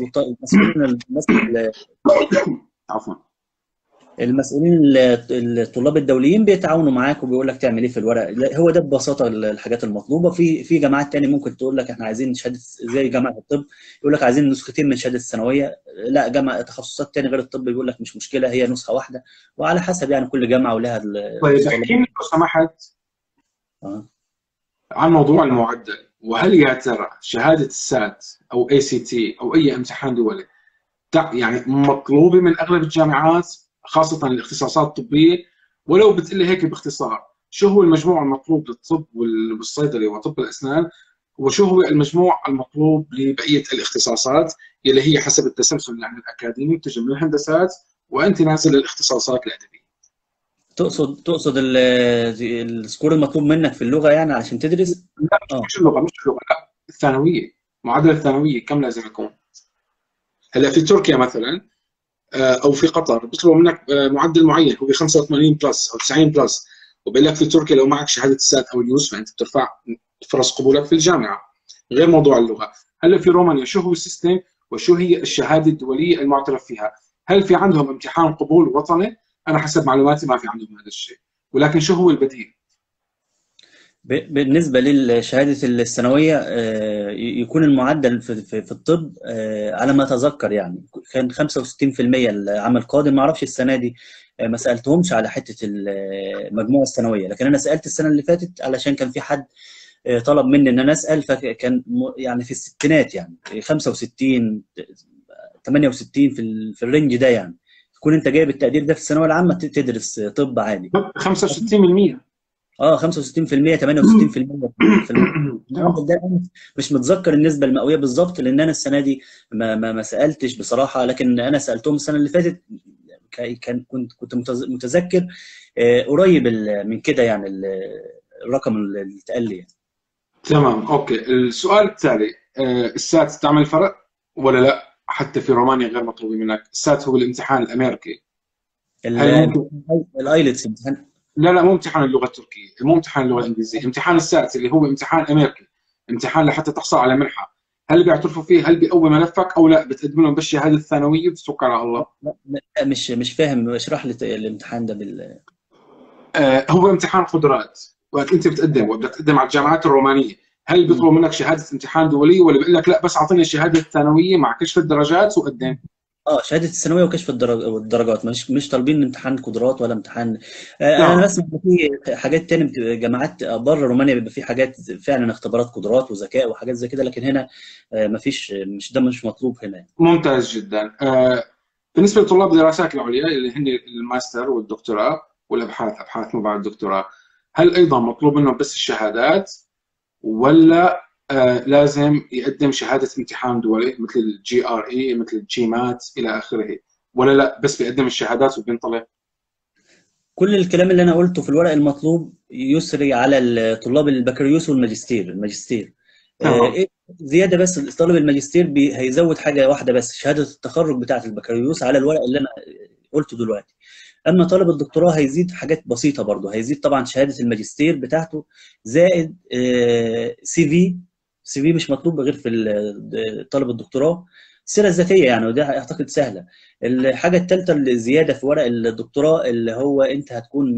عفوا. المسؤولين الطلاب الدوليين بيتعاونوا معاك وبيقول لك تعمل ايه في الورق. هو ده ببساطه الحاجات المطلوبه. في جامعات تاني ممكن تقول لك احنا عايزين شهاده، زي جامعه الطب يقول لك عايزين نسختين من شهاده الثانويه. لا، جامعه تخصصات تاني غير الطب بيقول لك مش مشكله، هي نسخه واحده. وعلى حسب يعني كل جامعه ولها طيب المتطلبات. احكي لي لو سمحت اه. عن موضوع المعدل، وهل يا ترى شهادة السات أو اي سي تي أو أي امتحان دولي يعني مطلوبة من أغلب الجامعات خاصة الاختصاصات الطبية؟ ولو بتقلي هيك باختصار، شو هو المجموع المطلوب للطب والصيدلة وطب الأسنان، وشو هو المجموع المطلوب لبقية الاختصاصات يلي هي حسب التسلسل يعني الأكاديمي بتجي من الهندسات وأنت نازل للاختصاصات الأدبية؟ تقصد السكور المطلوب منك في اللغه يعني علشان تدرس؟ لا، اه. مش اللغة، لا، الثانوية. معدل الثانوية كم لازم يكون؟ هلا في تركيا مثلا او في قطر بيطلبوا منك معدل معين، هو 85 بلس او 90 بلس، وبيقول لك في تركيا لو معك شهاده السات او اليوس فانت بترفع فرص قبولك في الجامعه، غير موضوع اللغه. هلا في رومانيا شو هو السيستم وشو هي الشهاده الدوليه المعترف فيها؟ هل في عندهم امتحان قبول وطني؟ انا حسب معلوماتي ما في عندهم هذا الشيء، ولكن شو هو البديل؟ بالنسبة لشهادة الثانوية يكون المعدل في الطب على ما أتذكر يعني كان 65% العام القادم. ما أعرفش السنة دي، ما سألتهمش على حتة المجموعة الثانوية، لكن أنا سألت السنة اللي فاتت علشان كان في حد طلب مني إن أنا أسأل، فكان يعني في الستينات يعني 65 68 في الرينج ده يعني. تكون أنت جايب التقدير ده في الثانوية العامة تدرس طب عادي. 65%. اه 65% 68% في المعدل ده. أنا مش متذكر النسبه المئويه بالظبط لان انا السنه دي ما سالتش بصراحه، لكن انا سالتهم السنه اللي فاتت. كنت متذكر قريب من كده يعني الرقم اللي اتقال لي يعني. تمام، اوكي. السؤال التالي، السات تعمل فرق ولا لا؟ حتى في رومانيا غير مطلوب منك السات، هو الامتحان الامريكي. هل ممكن؟ الايلتس. لا لا، مو امتحان اللغه التركيه، مو امتحان اللغه الانجليزيه، امتحان السات اللي هو امتحان امريكي، امتحان لحتى تحصل على منحه. هل بيعترفوا فيه؟ هل بيقوي ملفك او لا بتقدم لهم بس الشهاده الثانويه وتتوكل على الله؟ لا، مش فاهم، اشرح لي الامتحان ده هو امتحان قدرات، وقت انت بتقدم وبدك تقدم على الجامعات الرومانيه، هل بيطلبوا منك شهاده امتحان دوليه ولا بيقول لك لا بس اعطيني الشهاده الثانويه مع كشف الدرجات وقدم؟ اه شهاده الثانويه وكشف والدرجات، مش طالبين امتحان قدرات ولا امتحان. انا تمام. بسمع إن في حاجات تاني بتبقى جامعات بره رومانيا بيبقى في حاجات فعلا اختبارات قدرات وذكاء وحاجات زي كده، لكن هنا مفيش، مش ده مش مطلوب هنا يعني. ممتاز جدا. بالنسبه لطلاب الدراسات العليا اللي هن الماستر والدكتوراه والابحاث، ابحاث ما بعد الدكتوراه، هل ايضا مطلوب منهم بس الشهادات ولا لازم يقدم شهاده امتحان دولي مثل الجي ار اي، مثل الجي مات الى اخره، ولا لا بس بيقدم الشهادات وبينطلق؟ كل الكلام اللي انا قلته في الورق المطلوب يسري على طلاب البكالوريوس والماجستير. تمام. إيه زياده بس، طالب الماجستير هيزود حاجه واحده بس، شهاده التخرج بتاعه البكالوريوس على الورق اللي انا قلته دلوقتي. اما طالب الدكتوراه هيزيد حاجات بسيطه برضه، هيزيد طبعا شهاده الماجستير بتاعته زائد سي في مش مطلوب غير في طالب الدكتوراه، السيره الذاتيه يعني، وده اعتقد سهله. الحاجه الثالثه اللي زياده في ورق الدكتوراه اللي هو انت هتكون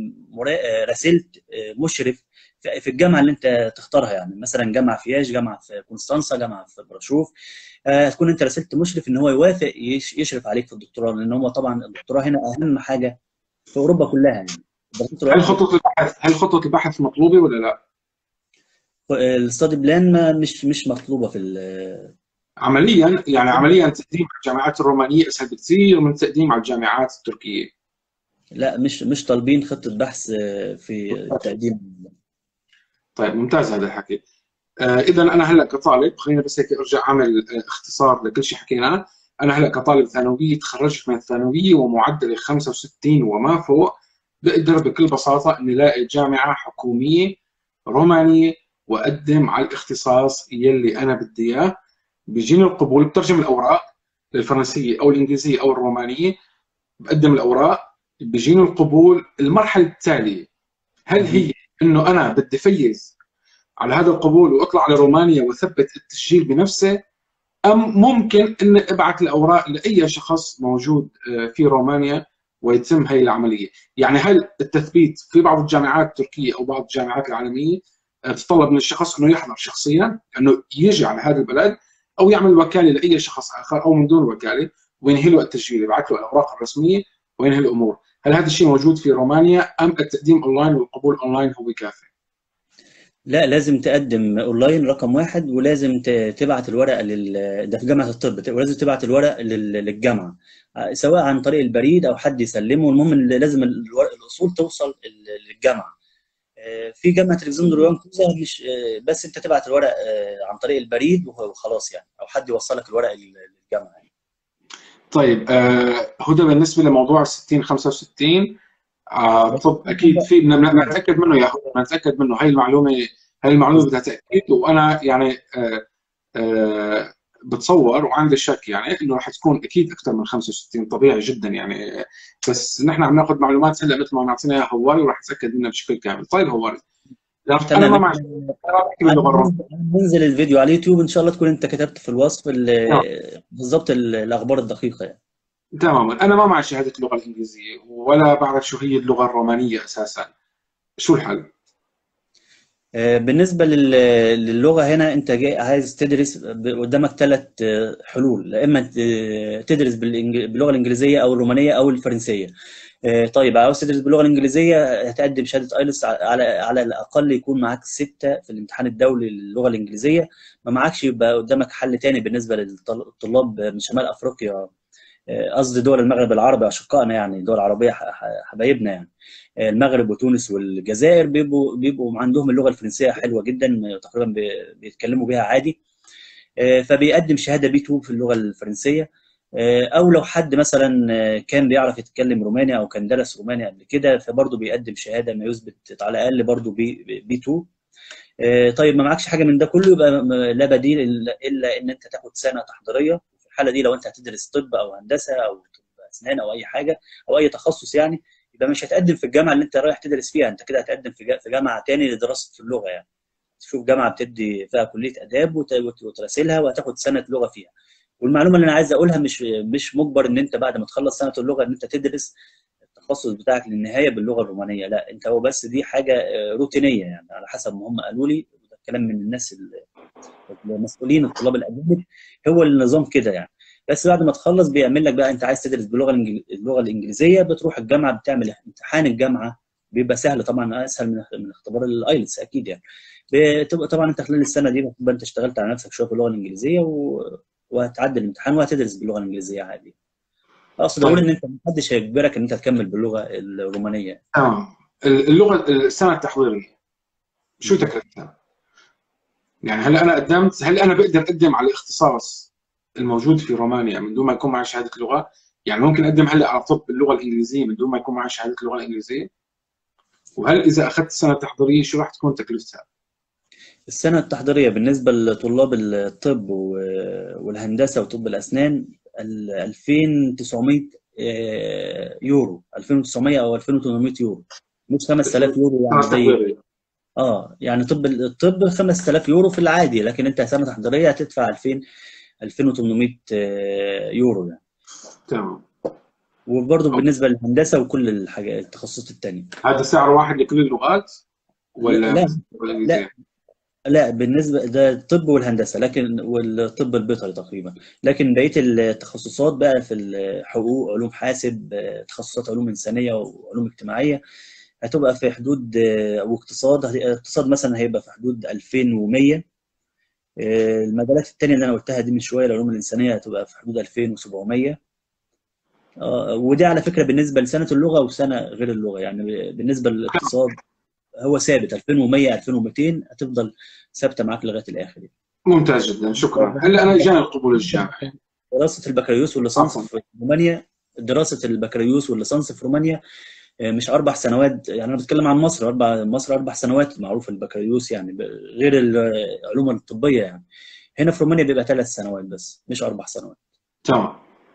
راسلت مشرف في الجامعه اللي انت تختارها، يعني مثلا جامعه في ياش، جامعه في كونستانسا، جامعه في براشوف. هتكون انت راسلت مشرف ان هو يوافق يشرف عليك في الدكتوراه، لان هو طبعا الدكتوراه هنا اهم حاجه في اوروبا كلها يعني. دراسات هل خطه البحث مطلوبه ولا لا؟ الستادي بلان مش مطلوبه في عمليا يعني عمليا تقديم على الجامعات الرومانيه اسهل بكثير من التقديم على الجامعات التركيه. لا، مش طالبين خطه بحث في التقديم. طيب ممتاز هذا الحكي. اذا انا هلا كطالب خلينا بس هيك ارجع اعمل اختصار لكل شيء حكيناه. انا هلا كطالب ثانويه تخرجت من الثانويه ومعدلي 65 وما فوق، بقدر بكل بساطه اني الاقي جامعه حكوميه رومانيه واقدم على الاختصاص يلي انا بدي اياه. بيجيني القبول، بترجم الاوراق للفرنسيه او الانجليزيه او الرومانيه، بقدم الاوراق، بيجيني القبول. المرحله التاليه هل هي مهم. انه انا بدي فيز على هذا القبول واطلع لرومانيا واثبت التسجيل بنفسه، ام ممكن ان ابعث الاوراق لاي شخص موجود في رومانيا ويتم هي العمليه؟ يعني هل التثبيت في بعض الجامعات التركيه او بعض الجامعات العالميه تطلب من الشخص انه يحضر شخصيا، انه يجي على هذا البلد، او يعمل وكاله لاي شخص اخر، او من دون وكاله، وينهي له التسجيل، يبعث له الاوراق الرسميه وينهي الامور؟ هل هذا الشيء موجود في رومانيا ام التقديم اونلاين والقبول اونلاين هو كافي؟ لا، لازم تقدم اونلاين رقم واحد، ولازم تبعت الورقه ده في جامعه الطب، ولازم تبعت الورق للجامعه، سواء عن طريق البريد او حد يسلمه. المهم إن لازم الاصول توصل للجامعه. في جامعه الكسندر ويانكوزا مش بس انت تبعت الورق عن طريق البريد وخلاص يعني، او حد يوصلك الورق للجامعه يعني. طيب هدى، بالنسبه لموضوع 60 65 بس طب اكيد في بدنا نتاكد منه يا اخوي، بدنا نتاكد منه. هي المعلومه بدها تاكيد، وانا يعني بتصور وعندي شك يعني انه راح تكون اكيد اكثر من 65، طبيعي جدا يعني. بس نحن عم ناخذ معلومات هلا مثل ما معطينا اياها هواري، وراح نتاكد منها بشكل كامل. طيب هواري، انا تمام. ما معي، انا بحكي باللغه الرومانيه. هننزل الفيديو على اليوتيوب ان شاء الله، تكون انت كتبت في الوصف تمام بالظبط الاخبار الدقيقه يعني. تماما. انا ما معي شهاده اللغه الانجليزيه، ولا بعرف شو هي اللغه الرومانيه اساسا. شو الحل؟ بالنسبة للغة هنا، أنت جاي عايز تدرس قدامك ثلاث حلول. لا إما تدرس باللغة الإنجليزية أو الرومانية أو الفرنسية. طيب، عاوز تدرس باللغة الإنجليزيية، هتقدم شهادة آيلتس على الأقل يكون معاك 6 في الامتحان الدولي للغة الإنجليزية. ما معكش يبقى قدامك حل تاني بالنسبة للطلاب من شمال أفريقيا، قصدي دول المغرب العربي، اشقائنا يعني، دول عربيه حبايبنا يعني. المغرب وتونس والجزائر بيبقوا عندهم اللغه الفرنسيه حلوه جدا، تقريبا بيتكلموا بيها عادي. فبيقدم شهاده بي 2 في اللغه الفرنسيه. او لو حد مثلا كان بيعرف يتكلم روماني او كان درس روماني قبل كده، فبرضه بيقدم شهاده ما يثبت على الاقل برضه بي 2. طيب، ما معكش حاجه من ده كله، يبقى لا بديل الا ان انت تاخد سنه تحضيريه. في الحاله دي لو انت هتدرس طب او هندسه او طب اسنان او اي حاجه او اي تخصص يعني، يبقى مش هتقدم في الجامعه اللي انت رايح تدرس فيها، انت كده هتقدم في جامعه تاني لدراسه اللغه يعني. تشوف جامعه بتدي فيها كليه اداب وتراسلها وهتاخد سنه لغه فيها. والمعلومه اللي انا عايز اقولها، مش مجبر ان انت بعد ما تخلص سنه اللغه ان انت تدرس التخصص بتاعك للنهايه باللغه الرومانيه. لا، انت هو بس دي حاجه روتينيه يعني، على حسب ما هم قالوا لي، وده الكلام من الناس المسؤولين الطلاب الاجانب، هو النظام كده يعني. بس بعد ما تخلص بيعمل لك بقى، انت عايز تدرس اللغه الانجليزيه، بتروح الجامعه بتعمل امتحان الجامعه، بيبقى سهل طبعا، اسهل من اختبار الايلتس اكيد يعني. بتبقى طبعا انت خلال السنه دي بتبقى انت اشتغلت على نفسك شويه في اللغه الانجليزيه وهتعدي الامتحان وهتدرس باللغه الانجليزيه عادي. اقصد اقول طيب ان انت محدش هيجبرك ان انت تكمل باللغه الرومانيه. تمام. اللغه السنه التحضيريه شو تكلفتها؟ يعني هل انا بقدر اقدم على الاختصاص الموجود في رومانيا من دون ما يكون معي شهاده لغه؟ يعني ممكن اقدم هلا على طب باللغه الانجليزيه من دون ما يكون معي شهاده اللغه الانجليزيه؟ وهل اذا اخذت السنه التحضيريه شو راح تكون تكلفتها؟ السنة التحضيرية بالنسبة لطلاب الطب والهندسة وطب الأسنان 2900 يورو، 2900 أو 2800 يورو، مش 5000 يورو يعني سنه زي. تحضيريه. يعني الطب 5000 يورو في العادي، لكن أنت سنة تحضيرية هتدفع 2000 2800 يورو يعني. تمام. وبرضه بالنسبة للهندسة وكل الحاجات التخصصات التانية. هذا سعر واحد لكل اللغات ولا لا، بس اللغه لا، الانجليزيه؟ لا، بالنسبة ده الطب والهندسة، لكن والطب البيطري تقريبا. لكن بقية التخصصات بقى في الحقوق، علوم حاسب، تخصصات علوم إنسانية وعلوم اجتماعية، هتبقى في حدود واقتصاد. اقتصاد مثلا هيبقى في حدود 2100. المجالات التانية اللي أنا قلتها دي من شوية، العلوم الإنسانية هتبقى في حدود 2700. ودي على فكرة بالنسبة لسنة اللغة وسنة غير اللغة يعني. بالنسبة للاقتصاد هو ثابت 2100 2200، هتفضل ثابتة معاك لغاية الآخر يعني. ممتاز جدا، شكرا. هلا انا اجاني القبول الجامعي، دراسه البكالوريوس والليسانس عفوا. في رومانيا، دراسه البكالوريوس والليسانس في رومانيا مش 4 سنوات. يعني انا بتكلم عن مصر، مصر 4 سنوات معروف البكالوريوس يعني، غير العلوم الطبيه يعني. هنا في رومانيا بيبقى 3 سنوات بس، مش 4 سنوات. تمام.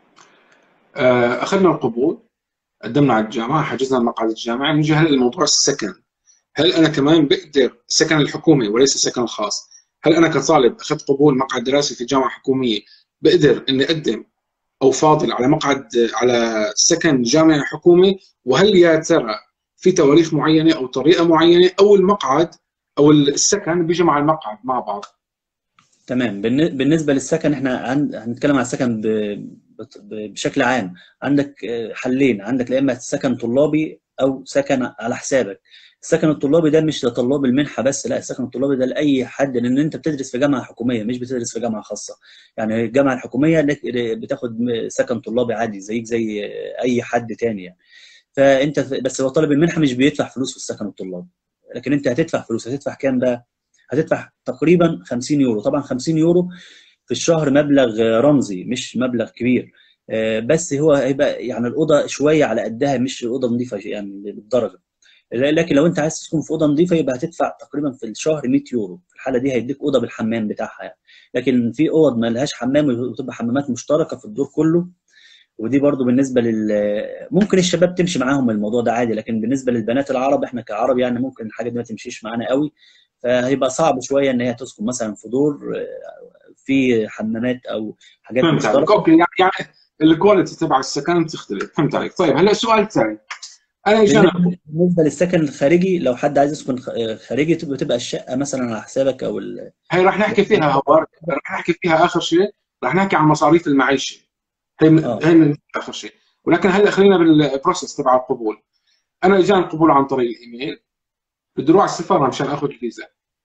اخذنا القبول، قدمنا على الجامعه، حجزنا مقعد الجامعه، نجي هلا لموضوع السكن. هل انا كمان بقدر السكن الحكومي وليس السكن الخاص؟ هل انا كطالب اخذت قبول مقعد دراسي في جامعه حكوميه بقدر اني اقدم او فاضل على مقعد على سكن جامعي حكومي؟ وهل يا ترى في تواريخ معينه او طريقه معينه، او المقعد او السكن بيجي مع المقعد مع بعض؟ تمام. بالنسبه للسكن، احنا هنتكلم على السكن بشكل عام. عندك حلين. عندك يا اما سكن طلابي او سكن على حسابك. السكن الطلابي ده مش لطلاب المنحه بس، لا، السكن الطلابي ده لاي حد، لان انت بتدرس في جامعه حكوميه مش بتدرس في جامعه خاصه. يعني الجامعه الحكوميه بتاخد سكن طلابي عادي زيك زي اي حد تاني يعني. فانت بس هو طالب المنحه مش بيدفع فلوس في السكن الطلابي، لكن انت هتدفع فلوس. هتدفع كام بقى؟ هتدفع تقريبا 50 يورو. طبعا 50 يورو في الشهر مبلغ رمزي، مش مبلغ كبير. بس هو هيبقى يعني الاوضه شويه على قدها، مش الاوضه نظيفه يعني بالدرجه. لكن لو انت عايز تسكن في اوضه نظيفه يبقى هتدفع تقريبا في الشهر 100 يورو. في الحاله دي هيديك اوضه بالحمام بتاعها يعني. لكن في اوض ما لهاش حمام وتبقى حمامات مشتركه في الدور كله. ودي برضو بالنسبه ممكن الشباب تمشي معاهم الموضوع ده عادي، لكن بالنسبه للبنات العرب، احنا كعرب يعني ممكن الحاجه دي ما تمشيش معانا قوي. فهيبقى صعب شويه ان هي تسكن مثلا في دور في حمامات او حاجات فهمت عليك. مشتركه. اوكي، يعني الكواليتي تبع السكن تختلف. فهمت عليك. طيب هلا سؤال ثاني. انا اجاني بالنسبه للسكن الخارجي، لو حد عايز يسكن خارجي، تبقى الشقه مثلا على حسابك او هي راح نحكي فيها هوار، راح نحكي فيها اخر شيء، راح نحكي عن مصاريف المعيشه. اه. هي من اخر شيء. ولكن هلا خلينا بالبروسس تبع القبول. انا اجاني القبول عن طريق الايميل، بدي اروح على السفاره مشان اخذ الفيزا.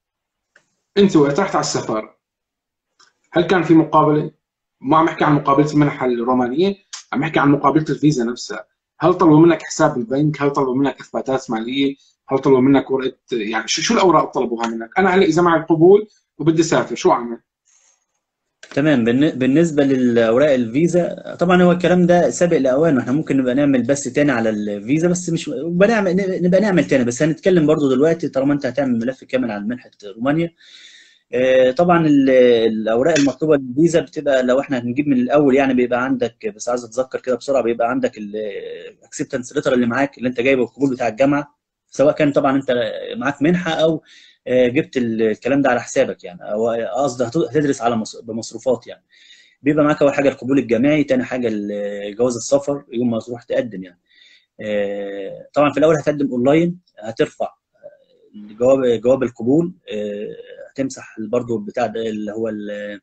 انت وقت رحت على السفاره، هل كان في مقابله؟ ما عم احكي عن مقابله المنحه الرومانيه، عم احكي عن مقابله الفيزا نفسها. هل طلبوا منك حساب بالبنك؟ هل طلبوا منك اثباتات ماليه؟ هل طلبوا منك ورقه؟ يعني شو الاوراق اللي طلبوها منك؟ انا هلا اذا معي القبول وبدي اسافر، شو اعمل؟ تمام. بالنسبه للاوراق الفيزا، طبعا هو الكلام ده سابق لاوانه. احنا ممكن نبقى نعمل بس تاني على الفيزا، بس مش نبقى نعمل تاني. بس هنتكلم برضو دلوقتي طالما انت هتعمل ملف كامل عن منحه رومانيا. طبعا الاوراق المطلوبه للفيزا بتبقى، لو احنا هنجيب من الاول يعني، بيبقى عندك، بس عايز اتذكر كده بسرعه، بيبقى عندك الاكسبتنس ليتر اللي معاك، اللي انت جايبه القبول بتاع الجامعه، سواء كان طبعا انت معاك منحه او جبت الكلام ده على حسابك يعني، او قصدي هتدرس على بمصروفات يعني. بيبقى معاك اول حاجه القبول الجامعي، تاني حاجه جواز السفر يوم ما تروح تقدم يعني. طبعا في الاول هتقدم اونلاين، هترفع جواب القبول، هتمسح برضو البتاع ده اللي هو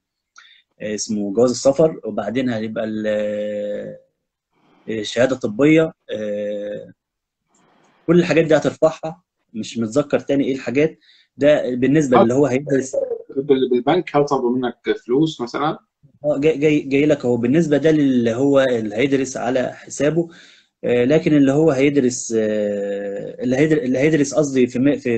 اسمه جواز السفر، وبعدين هيبقى الشهاده الطبيه. كل الحاجات دي هترفعها. مش متذكر تاني ايه الحاجات. ده بالنسبه اللي هو هيدرس. بالبنك هل طلبوا منك فلوس مثلا؟ جاي لك اهو. بالنسبه ده اللي هو اللي هيدرس على حسابه. لكن اللي هو هيدرس، اللي هيدرس قصدي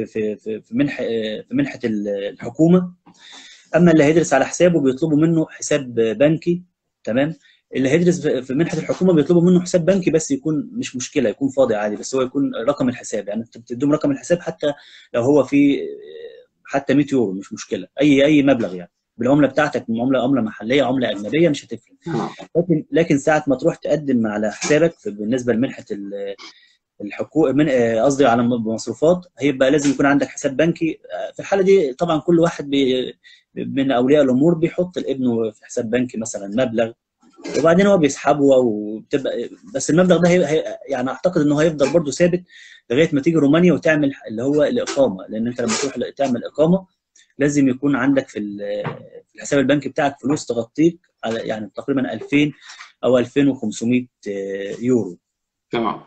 في منحه الحكومه. اما اللي هيدرس على حسابه بيطلبوا منه حساب بنكي. تمام. اللي هيدرس في منحه الحكومه بيطلبوا منه حساب بنكي، بس يكون مش مشكله، يكون فاضي عادي، بس هو يكون رقم الحساب يعني. انت بتديهم رقم الحساب حتى لو هو في حتى 100 يورو مش مشكله، اي مبلغ يعني، بالعمله بتاعتك، عمله محليه عمله اجنبيه مش هتفرق. لكن ساعه ما تروح تقدم على حسابك بالنسبه لمنحه الحقوق، من قصدي على مصروفات، هيبقى لازم يكون عندك حساب بنكي. في الحاله دي طبعا كل واحد من اولياء الامور بيحط لابنه في حساب بنكي مثلا مبلغ، وبعدين هو بيسحبه، وبتبقى بس المبلغ ده يعني اعتقد انه هيفضل برضه ثابت لغايه ما تيجي رومانيا وتعمل اللي هو الاقامه. لان انت لما تروح تعمل اقامه لازم يكون عندك في الحساب البنكي بتاعك فلوس تغطيك على يعني تقريبا 2000 او 2500 يورو. تمام.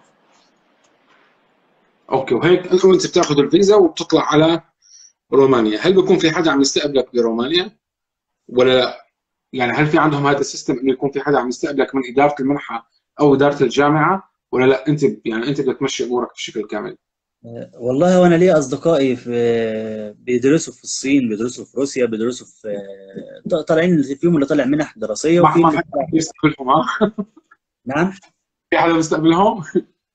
اوكي. وهيك انت بتاخذ الفيزا وبتطلع على رومانيا. هل بيكون في حدا عم يستقبلك برومانيا ولا لا؟ يعني هل في عندهم هذا السيستم انه يكون في حدا عم يستقبلك من اداره المنحه او اداره الجامعه، ولا لا انت يعني انت بدك تمشي امورك بشكل كامل؟ والله وانا ليا اصدقائي بيدرسوا في الصين، بيدرسوا في روسيا، بيدرسوا في طالعين فيهم اللي طالع منح دراسيه وفي ما اللي حد طالع. بيستقبلهم ها؟ نعم. في حدا بيستقبلهم؟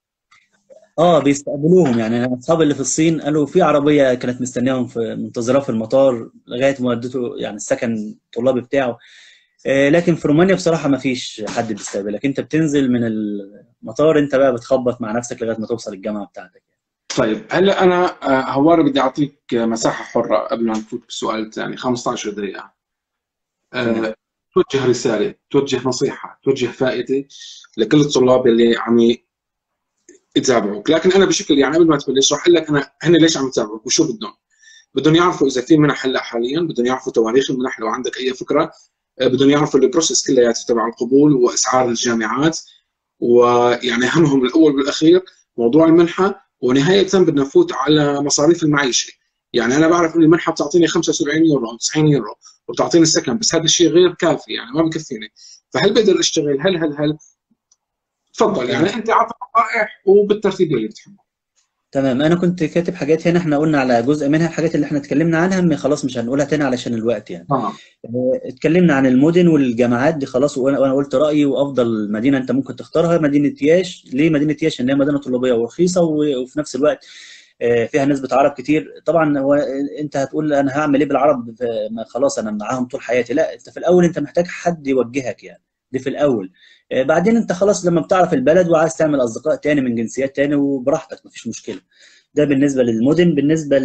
اه بيستقبلوهم، يعني انا اصحابي اللي في الصين قالوا في عربيه كانت مستنياهم في منتظراه في المطار لغايه ما ودته يعني السكن الطلابي بتاعه. لكن في رومانيا بصراحه ما فيش حد بيستقبلك، انت بتنزل من المطار انت بقى بتخبط مع نفسك لغايه ما توصل الجامعه بتاعتك. طيب هلا انا هواري بدي اعطيك مساحه حره قبل ما نفوت بالسؤال الثاني، 15 دقيقه. تمام. آه، توجه رساله، توجه نصيحه، توجه فائده لكل الطلاب اللي عم يتابعوك. لكن انا بشكل يعني قبل ما تبلش راح اقول لك انا هن ليش عم يتابعوك وشو بدهم. بدهم يعرفوا اذا في منح هلا حاليا، بدهم يعرفوا تواريخ المنح لو عندك اي فكره، بدهم يعرفوا البروسيس كلياته تبع القبول واسعار الجامعات، ويعني همهم الاول والاخير موضوع المنحه. ونهايه بدنا نفوت على مصاريف المعيشه. يعني انا بعرف ان المنحه بتعطيني 75 يورو او 90 يورو وبتعطيني السكن، بس هذا الشيء غير كافي، يعني ما بكفيني. فهل بقدر اشتغل؟ هل تفضل، تمام. يعني انت اعطي نصائح وبالترتيب اللي بتحبه. تمام، انا كنت كاتب حاجات هنا، احنا قلنا على جزء منها الحاجات اللي احنا اتكلمنا عنها، خلاص مش هنقولها تاني علشان الوقت يعني. تمام. اتكلمنا عن المدن والجامعات دي خلاص، وانا قلت رايي، وافضل مدينه انت ممكن تختارها مدينه ياش. ليه مدينه ياش؟ ان هي مدينه طلابيه ورخيصه وفي نفس الوقت فيها نسبه عرب كتير. طبعا هو انت هتقول انا هعمل ايه بالعرب؟ ما خلاص انا معاهم طول حياتي. لا، انت في الاول انت محتاج حد يوجهك يعني، دي في الاول. بعدين انت خلاص لما بتعرف البلد وعايز تعمل اصدقاء تاني من جنسيات تاني وبراحتك مفيش مشكله. ده بالنسبه للمدن. بالنسبه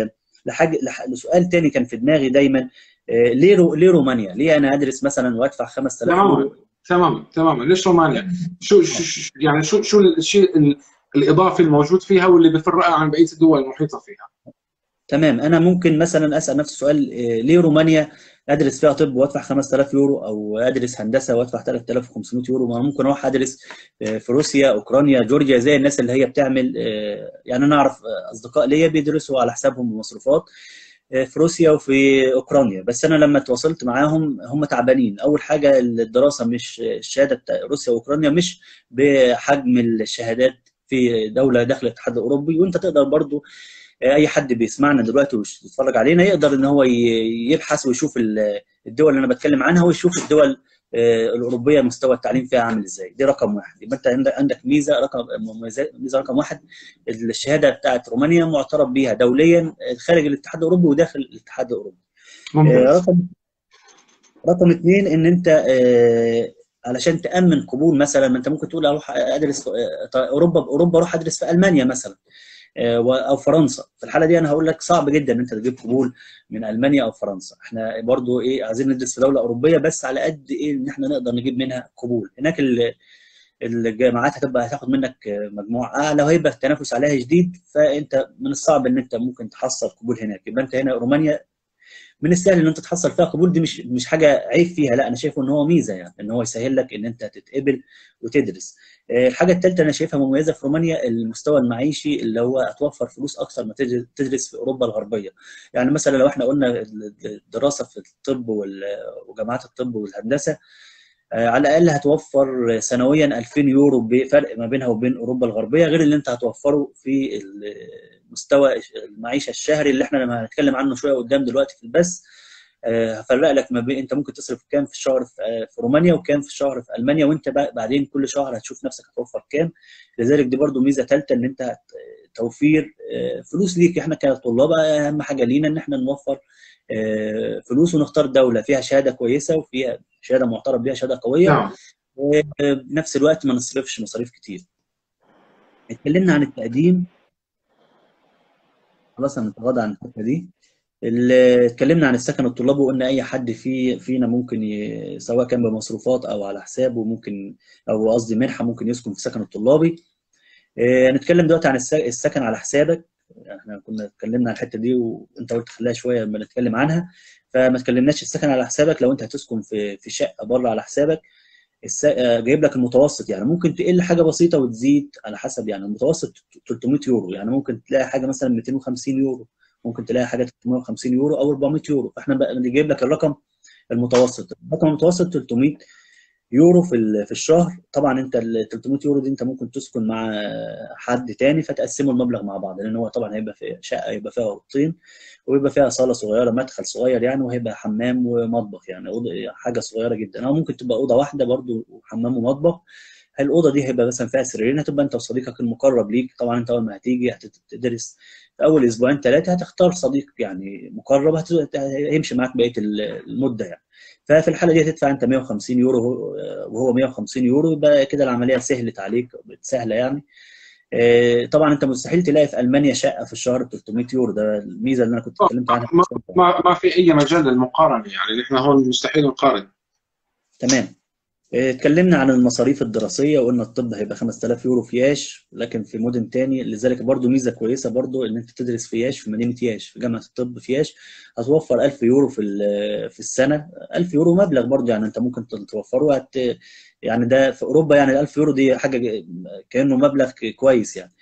لسؤال تاني كان في دماغي دايما، ليه رومانيا؟ ليه انا ادرس مثلا وادفع 5000 تماما يورو تماما. ليش رومانيا؟ يعني شو الشيء الاضافي الموجود فيها واللي بيفرقها عن بقيه الدول المحيطه فيها؟ تمام. انا ممكن مثلا اسال نفسي سؤال، ليه رومانيا ادرس فيها طب وادفع 5000 يورو، او ادرس هندسه وادفع 3500 يورو؟ ما أنا ممكن اروح ادرس في روسيا، اوكرانيا، جورجيا، زي الناس اللي هي بتعمل. يعني انا اعرف اصدقاء ليا بيدرسوا على حسابهم بمصروفات في روسيا وفي اوكرانيا. بس انا لما تواصلت معاهم هم تعبانين. اول حاجه الدراسه مش الشهاده بتاع روسيا واوكرانيا مش بحجم الشهادات في دوله داخل الاتحاد الاوروبي. وانت تقدر برضو، اي حد بيسمعنا دلوقتي ويتفرج علينا يقدر ان هو يبحث ويشوف الدول اللي انا بتكلم عنها، ويشوف الدول الاوروبيه مستوى التعليم فيها عامل ازاي. دي رقم واحد. يبقى انت عندك ميزه رقم واحد، الشهاده بتاعت رومانيا معترف بيها دوليا خارج الاتحاد الاوروبي وداخل الاتحاد الاوروبي. ممتاز. رقم اثنين ان انت علشان تامن قبول. مثلا ما انت ممكن تقول اروح ادرس في اوروبا اروح ادرس في المانيا مثلا، او فرنسا. في الحاله دي انا هقول لك صعب جدا ان انت تجيب قبول من المانيا او فرنسا. احنا برضو عايزين ندرس في دوله اوروبيه بس على قد ان احنا نقدر نجيب منها قبول. هناك الجامعات هتاخد منك مجموع اعلى وهيبقى التنافس عليها شديد، فانت من الصعب ان انت ممكن تحصل قبول هناك. يبقى انت هنا رومانيا من السهل ان انت تحصل فيها قبول. دي مش حاجه عيب فيها، لا انا شايفه ان هو ميزه، يعني ان هو يسهل لك ان انت تتقبل وتدرس. الحاجه الثالثه انا شايفها مميزه في رومانيا، المستوى المعيشي اللي هو هتوفر فلوس اكثر ما تدرس في اوروبا الغربيه. يعني مثلا لو احنا قلنا الدراسه في الطب وجامعات الطب والهندسه، على الاقل هتوفر سنويا 2000 يورو بفرق ما بينها وبين اوروبا الغربيه، غير اللي انت هتوفره في مستوى المعيشه الشهري اللي احنا لما هنتكلم عنه شويه قدام دلوقتي في البث. هفرق لك ما بين انت ممكن تصرف كام في الشهر في رومانيا وكام في الشهر في المانيا، وانت بعدين كل شهر هتشوف نفسك هتوفر كام. لذلك دي برضو ميزه ثالثه، ان انت توفير فلوس ليك. احنا كطلاب اهم حاجه لينا ان احنا نوفر فلوس، ونختار دوله فيها شهاده كويسه وفيها شهاده معترف بيها، شهاده قويه، نعم. وبنفس الوقت ما نصرفش مصاريف كتير. اتكلمنا عن التقديم، خلاص هنتغاضى عن الحته دي. اتكلمنا عن السكن الطلابي وقلنا اي حد فينا ممكن سواء كان بمصروفات او على حسابه ممكن، او قصدي منحه، ممكن يسكن في السكن الطلابي. هنتكلم دلوقتي عن السكن على حسابك. احنا كنا اتكلمنا عن الحته دي وانت قلت خليها شويه لما نتكلم عنها، فما اتكلمناش السكن على حسابك. لو انت هتسكن في شقه بره على حسابك، جايب لك المتوسط. يعني ممكن تقل حاجه بسيطه وتزيد على حسب، يعني المتوسط 300 يورو. يعني ممكن تلاقي حاجه مثلا 250 يورو، ممكن تلاقي حاجه 350 يورو او 400 يورو. فاحنا بقى جايب لك الرقم المتوسط. الرقم المتوسط 300 يورو في الشهر. طبعا انت ال 300 يورو دي انت ممكن تسكن مع حد تاني فتقسموا المبلغ مع بعض، لان هو طبعا هيبقى في شقه يبقى فيها اوضتين، ويبقى فيها صاله صغيره مدخل صغير يعني، وهيبقى حمام ومطبخ يعني حاجه صغيره جدا، او ممكن تبقى اوضه واحده برضو وحمام ومطبخ. الاوضه دي هيبقى مثلا فيها سريرين، هتبقى انت وصديقك المقرب ليك. طبعا انت اول ما هتيجي هتدرس في اول اسبوعين ثلاثه هتختار صديق يعني مقرب هيمشي معاك بقيه المده يعني. ففي الحاله دي هتدفع انت 150 يورو وهو 150 يورو، يبقى كده العمليه سهلت عليك، سهله يعني. طبعا انت مستحيل تلاقي في المانيا شقه في الشهر ب 300 يورو، ده الميزه اللي انا كنت اتكلمت عنها ما في الشركة. ما في اي مجال للمقارنه، يعني نحن هون مستحيل نقارن. تمام. اتكلمنا عن المصاريف الدراسية وقلنا الطب هيبقى 5000 يورو في ياش، لكن في مدن تاني لذلك برضو ميزة كويسة برضو ان انت تدرس في ياش، في مدينة ياش في جامعة الطب في ياش هتوفر 1000 يورو في السنة. 1000 يورو مبلغ برضو يعني انت ممكن توفره يعني ده في اوروبا يعني ال 1000 يورو دي حاجة كأنه مبلغ كويس يعني.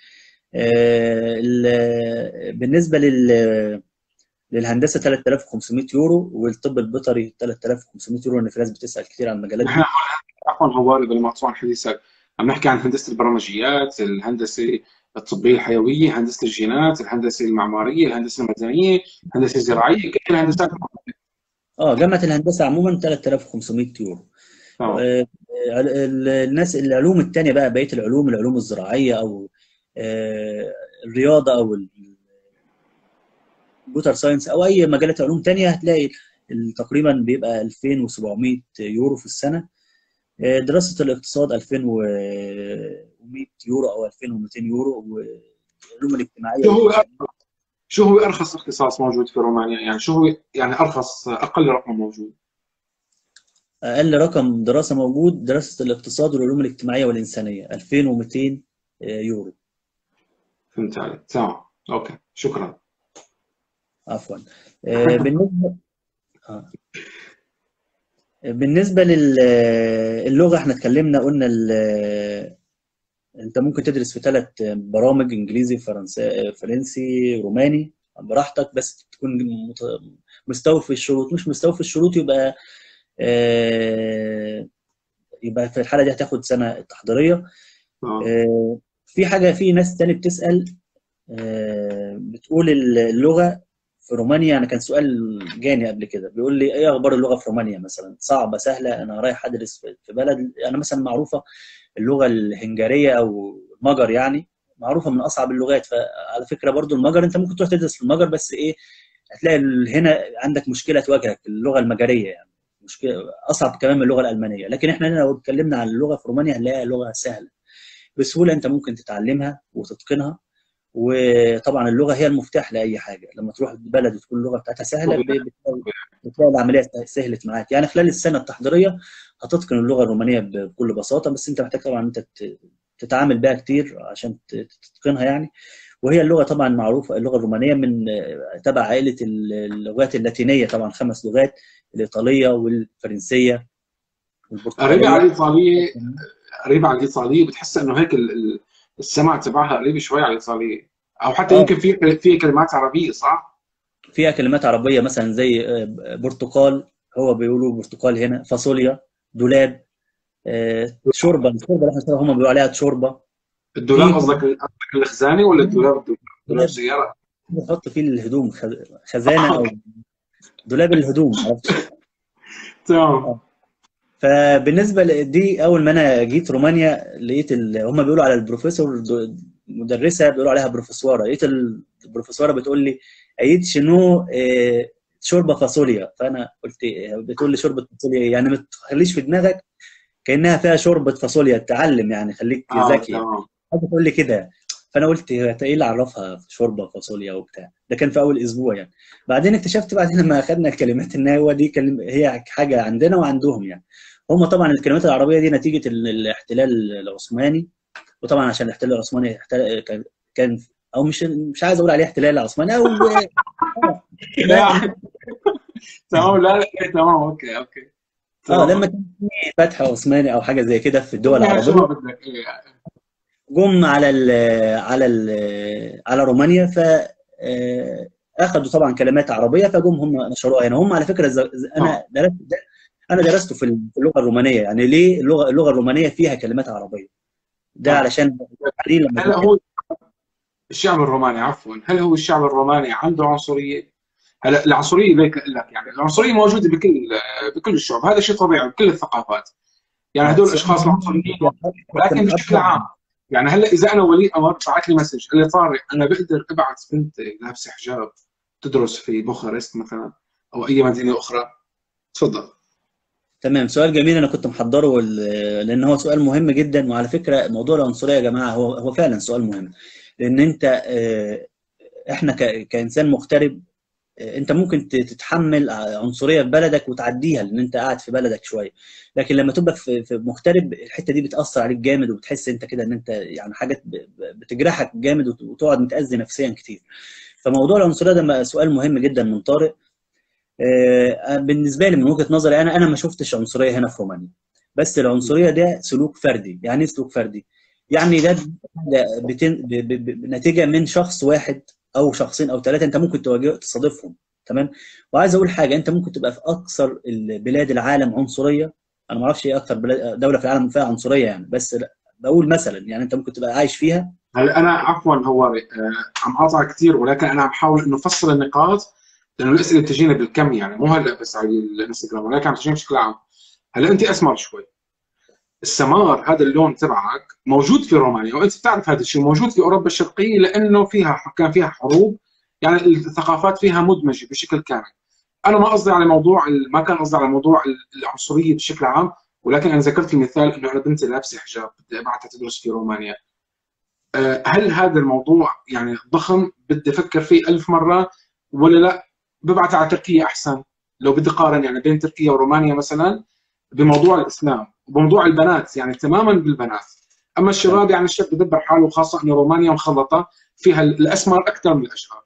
بالنسبة للهندسة 3500 يورو، والطب البيطري 3500 يورو، ان في ناس بتسأل كتير عن المجالات نحن دي. عفوا هواري بالمقطوعة حديثك، عم نحكي عن هندسة البرمجيات، الهندسة الطبية الحيوية، هندسة الجينات، الهندسة المعمارية، الهندسة المدنية، الهندسة الزراعية، كل الهندسات. اه جامعة الهندسة عموما 3500 يورو. تمام. آه، الناس العلوم التانية بقى، بقية العلوم الزراعية او الرياضة او الكمبيوتر ساينس او اي مجالات علوم تانية، هتلاقي تقريبا بيبقى 2700 يورو في السنة. دراسة الاقتصاد 2100 يورو او 2200 يورو، والعلوم الاجتماعية شو هو والإنسانية. شو هو أرخص اختصاص موجود في رومانيا؟ يعني شو هو يعني أقل رقم موجود؟ اقل رقم دراسة موجود دراسة الاقتصاد والعلوم الاجتماعية والإنسانية 2200 يورو. فهمت عليك، تمام. أوكي، شكرا. عفوا. بالنسبة آه. بالنسبة للغة احنا اتكلمنا قلنا انت ممكن تدرس في 3 برامج: انجليزي، فرنسي، روماني، براحتك، بس تكون مستوفي الشروط. مش مستوفي الشروط يبقى في الحالة دي هتاخد سنة تحضيرية. تمام. في حاجة، في ناس تاني بتسأل بتقول اللغة في رومانيا. أنا كان سؤال جاني قبل كده بيقول لي إيه أخبار اللغة في رومانيا، مثلا صعبة سهلة؟ أنا رايح أدرس في بلد أنا مثلا معروفة اللغة الهنغارية أو المجر يعني، معروفة من أصعب اللغات. فعلى فكرة برضو المجر أنت ممكن تروح تدرس في المجر، بس إيه، هتلاقي هنا عندك مشكلة تواجهك اللغة المجرية يعني، مشكلة أصعب كمان من اللغة الألمانية. لكن إحنا هنا لو اتكلمنا عن اللغة في رومانيا هنلاقيها لغة سهلة بسهولة، أنت ممكن تتعلمها وتتقنها. وطبعا اللغه هي المفتاح لاي حاجه، لما تروح بلد وتكون اللغه بتاعتها سهله بتلاقي العمليه سهلت معاك يعني. خلال السنه التحضيريه هتتقن اللغه الرومانيه بكل بساطه، بس انت محتاج طبعا انت تتعامل بها كتير عشان تتقنها يعني. وهي اللغه طبعا معروفه، اللغه الرومانيه من تبع عائله اللغات اللاتينيه، طبعا 5 لغات: الايطاليه والفرنسيه قريبة والبرتغاليه. على الإيطالية. قريبة على الإيطالية، بتحس إنه هيك السمع تبعها قريب شوي على الإيطالية، أو حتى اه يمكن في كلمات عربية، صح؟ فيها كلمات عربية مثلا زي برتقال، هو بيقولوا برتقال هنا، فاصوليا، دولاب، شوربة. الشوربة اللي احنا بنشربها هم بيقولوا عليها شوربة. الدولاب في قصدك الخزانة ولا دولاب دولاب سيارة؟ بيحط فيه الهدوم، خزانة أو دولاب الهدوم، معرفش. تمام. فبالنسبة لدي، أول ما أنا جيت رومانيا لقيت هم بيقولوا على البروفيسور مدرسة بيقولوا عليها بروفيسورة. لقيت البروفيسورة بتقول لي أيد شنو شوربة فاصوليا. فأنا قلت بتقول لي شوربة فاصوليا إيه؟ يعني ما تخليش في دماغك كأنها فيها شوربة فاصوليا، اتعلم يعني، خليك ذكي. تمام. حاجة تقول لي كده. فأنا قلت ايه اللي عرفها شوربة فاصوليا وبتاع؟ ده كان في أول أسبوع يعني. بعدين اكتشفت بعدين لما أخذنا الكلمات إن هو دي هي حاجة عندنا وعندهم يعني. هم طبعا الكلمات العربية دي نتيجة الاحتلال العثماني. وطبعا عشان الاحتلال العثماني كان او مش عايز اقول عليه احتلال عثماني او لا. تمام. لا لا، تمام. أوكي أوكي. لما تمام. كان في فتح عثماني او حاجه زي كده في الدول سميها شو ما العربيه، بدك، إيه. جم على رومانيا، ف اخذوا طبعا كلمات عربيه، فجم هم نشروها هنا. هم على فكره تمام. انا درست ده انا درسته في اللغه الرومانيه. يعني ليه اللغه الرومانيه فيها كلمات عربيه؟ ده تمام. علشان بعدين لما هلا بنتكلم. هو الشعب الروماني، عفوا، هل هو الشعب الروماني عنده عنصريه؟ هلا العنصريه ليك لك يعني العنصريه موجوده بكل الشعوب، هذا شيء طبيعي بكل الثقافات. يعني هدول السؤال الاشخاص العنصريين ولكن كان بشكل اكتر. عام. يعني هلا اذا انا ولي امر بعث لي مسج قال لي طارق انا بقدر ابعث بنت لابسه حجاب تدرس في بوخارست مثلا او اي مدينه اخرى؟ تفضل. تمام، سؤال جميل. انا كنت محضره لان هو سؤال مهم جدا. وعلى فكره موضوع العنصريه يا جماعه هو فعلا سؤال مهم. لان انت احنا كانسان مغترب، انت ممكن تتحمل عنصريه في بلدك وتعديها لان انت قاعد في بلدك شويه. لكن لما تبقى في مغترب، الحته دي بتاثر عليك جامد، وبتحس انت كده ان انت يعني حاجات بتجرحك جامد، وتقعد متاذي نفسيا كتير. فموضوع العنصريه ده سؤال مهم جدا من طارق. بالنسبه لي من وجهه نظري، انا ما شفتش عنصريه هنا في رومانيا. بس العنصريه ده سلوك فردي. يعني ايه سلوك فردي؟ يعني ده نتيجه من شخص واحد او شخصين او ثلاثه انت ممكن تصادفهم. تمام. وعايز اقول حاجه، انت ممكن تبقى في اكثر بلاد العالم عنصريه. انا ما اعرفش ايه اكثر دوله في العالم فيها عنصريه يعني، بس لا، بقول مثلا يعني انت ممكن تبقى عايش فيها. هلا انا عفوا هو عم اقطع كثير، ولكن انا عم بحاول انه افصل النقاط لانه الاسئله بتجينا بالكم، يعني مو هلا بس على الانستغرام ولكن عم تجينا بشكل عام. هلا انت اسمر شوي، السمار هذا اللون تبعك موجود في رومانيا وانت بتعرف هذا الشيء، موجود في اوروبا الشرقيه لانه كان فيها حروب، يعني الثقافات فيها مدمجه بشكل كامل. انا ما قصدي على موضوع ما كان قصدي على موضوع العنصريه بشكل عام، ولكن انا ذكرت المثال انه انا بنتي لابسه حجاب بدي ابعثها تدرس في رومانيا. هل هذا الموضوع يعني ضخم بدي افكر فيه ألف مره ولا لا ببعث على تركيا احسن؟ لو بدي قارن يعني بين تركيا ورومانيا مثلا بموضوع الاسلام وبموضوع البنات، يعني تماما بالبنات. اما الشباب يعني الشاب بدبر حاله، خاصه انه رومانيا مخلطه فيها الاسمر اكثر من الاشقر.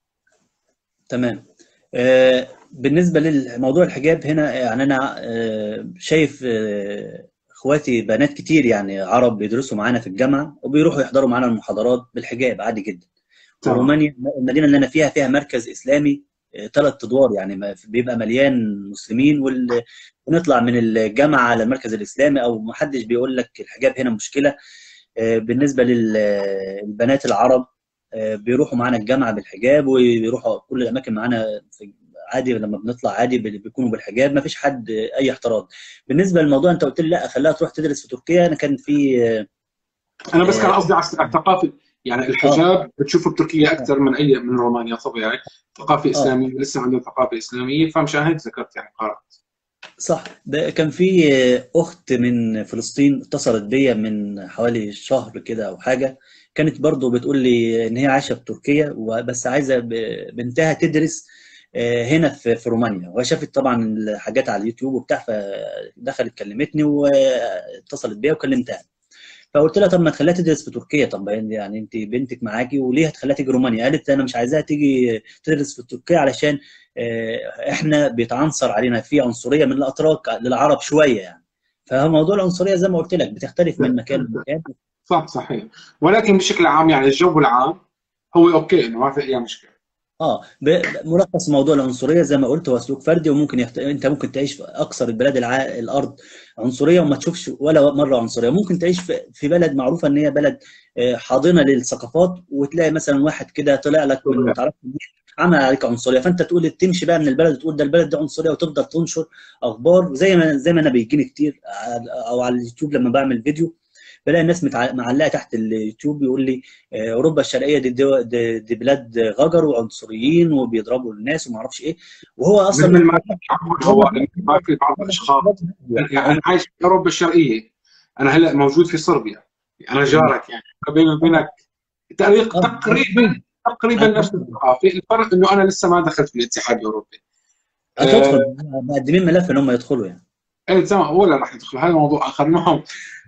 تمام. بالنسبة للموضوع الحجاب هنا، يعني أنا شايف إخواتي بنات كتير يعني عرب بيدرسوا معانا في الجامعة وبيروحوا يحضروا معانا المحاضرات بالحجاب عادي جدا. تمام. ورومانيا المدينة اللي أنا فيها مركز إسلامي 3 أدوار، يعني بيبقى مليان مسلمين. ونطلع من الجامعة على المركز الإسلامي، أو محدش بيقول لك الحجاب هنا مشكلة. بالنسبة للبنات العرب، بيروحوا معانا الجامعة بالحجاب، وبيروحوا كل الأماكن معانا عادي. لما بنطلع عادي بيكونوا بالحجاب، ما فيش حد أي اعتراض. بالنسبة للموضوع أنت قلت لي لا خليها تروح تدرس في تركيا. أنا كان في انا بس كان آه قصدي على الثقافه، يعني آه الحجاب بتشوفه بتركيا آه اكثر من رومانيا طبيعي. ثقافه آه، اسلاميه لسه عندهم ثقافه اسلاميه، فمشان هيك ذكرت يعني قارنت. صح. كان في أخت من فلسطين اتصلت بيا من حوالي شهر كده أو حاجة. كانت برضو بتقول لي إن هي عايشة في تركيا وبس عايزة بنتها تدرس هنا في رومانيا. وهي شافت طبعا الحاجات على اليوتيوب وبتاع، فدخلت كلمتني واتصلت بيا وكلمتها. فقلت لها طب ما تخليها تدرس في تركيا. طب يعني انت بنتك معاكي وليه هتخليها تيجي رومانيا؟ قالت انا مش عايزاها تيجي تدرس في تركيا علشان احنا بيتعنصر علينا في عنصريه من الاتراك للعرب شويه يعني. فموضوع العنصريه زي ما قلت لك بتختلف من مكان لمكان. صح صحيح. ولكن بشكل عام يعني الجو العام هو اوكي انه ما في اي مشكله. ملخص موضوع العنصريه زي ما قلت هو سلوك فردي، وممكن انت ممكن تعيش في اكثر البلاد الارض عنصريه وما تشوفش ولا مره عنصريه. ممكن تعيش في بلد معروفه ان هي بلد حاضنه للثقافات، وتلاقي مثلا واحد كده طلع لك من ما تعرفش منين عمل عليك عنصريه، فانت تقول تمشي بقى من البلد وتقول ده البلد ده عنصريه، وتفضل تنشر اخبار زي ما انا بيجيني كتير او على اليوتيوب لما بعمل فيديو. بلاقي الناس معلقه تحت اليوتيوب يقول لي اوروبا الشرقيه دي بلاد غجر وعنصريين وبيضربوا الناس وما اعرفش ايه. وهو اصلا مثل ما هو ما في بعض الاشخاص، يعني انا عايش في اوروبا الشرقيه، انا هلا موجود في صربيا، انا جارك يعني بيني وبينك تقريبا نفس الثقافه. الفرق انه انا لسه ما دخلت في الاتحاد الاوروبي. هتدخل مقدمين ملف ان هم يدخلوا يعني. ايه تمام، ولا راح يدخل هذا موضوع اخر. المهم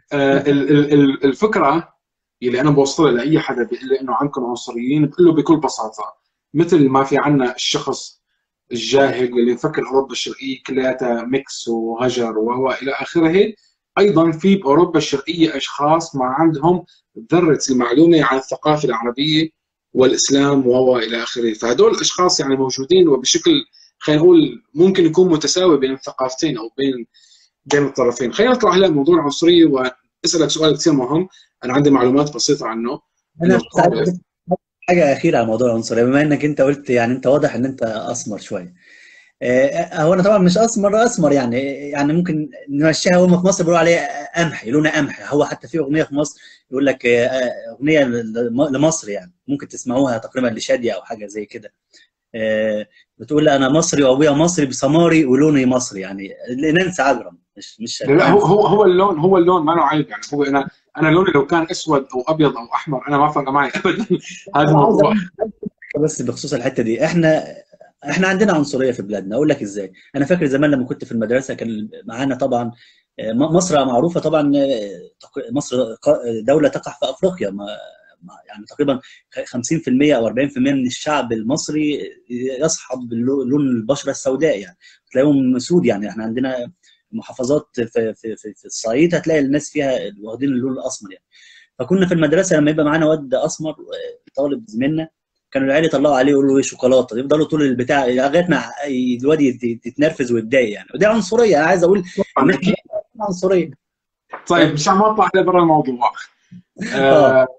الفكره اللي انا بوصلها لاي حدا بيقول لي انه عندكم عنصريين، بقول له بكل بساطه مثل ما في عنا الشخص الجاهل اللي مفكر اوروبا الشرقيه كلياتها ميكس وهجر والى اخره، ايضا في باوروبا الشرقيه اشخاص ما عندهم ذره المعلومه عن الثقافه العربيه والاسلام والى اخره. فهدول الاشخاص يعني موجودين وبشكل خلينا نقول ممكن يكون متساوي بين الثقافتين او بين الطرفين. خلينا نطلع هلا موضوع العنصريه واسالك سؤال كثير مهم، انا عندي معلومات بسيطه عنه. انه انا بس عايز أقول حاجه اخيره على موضوع العنصريه، بما انك انت قلت يعني انت واضح ان انت اسمر شويه. هو انا طبعا مش اسمر يعني ممكن نمشيها. هم في مصر بيقولوا عليه قمحي، لونه قمحي. هو حتى في اغنيه في مصر يقول لك اغنيه لمصر، يعني ممكن تسمعوها تقريبا لشاديه او حاجه زي كده. بتقول انا مصري وابويا مصري بسماري ولوني مصري، يعني نانسي عجرم مش لا، نانسي. هو اللون ما له عيب يعني. هو انا لوني لو كان اسود او ابيض او احمر انا ما فرق معي ابدا. هذا انا عاوز موضوع. اقول بس بخصوص الحته دي، احنا عندنا عنصريه في بلادنا. اقول لك ازاي. انا فاكر زمان لما كنت في المدرسه كان معانا طبعا مصر معروفه طبعا. مصر دوله تقع في افريقيا. يعني تقريبا 50% او 40% من الشعب المصري يصحب لون البشره السوداء، يعني تلاقيهم سود. يعني احنا عندنا محافظات في الصعيد هتلاقي الناس فيها واخدين اللون الاسمر يعني. فكنا في المدرسه لما يبقى معانا واد اسمر طالب زميلنا، كانوا العيال يطلعوا عليه يقولوا له ايه شوكولاته، يفضلوا طول البتاع لغايه ما الواد يتنرفز ويتضايق يعني. ودي عنصريه. انا عايز اقول ان طبعا احنا اكيد. عنصريه. طيب مشان ما اطلع برا الموضوع، اه آه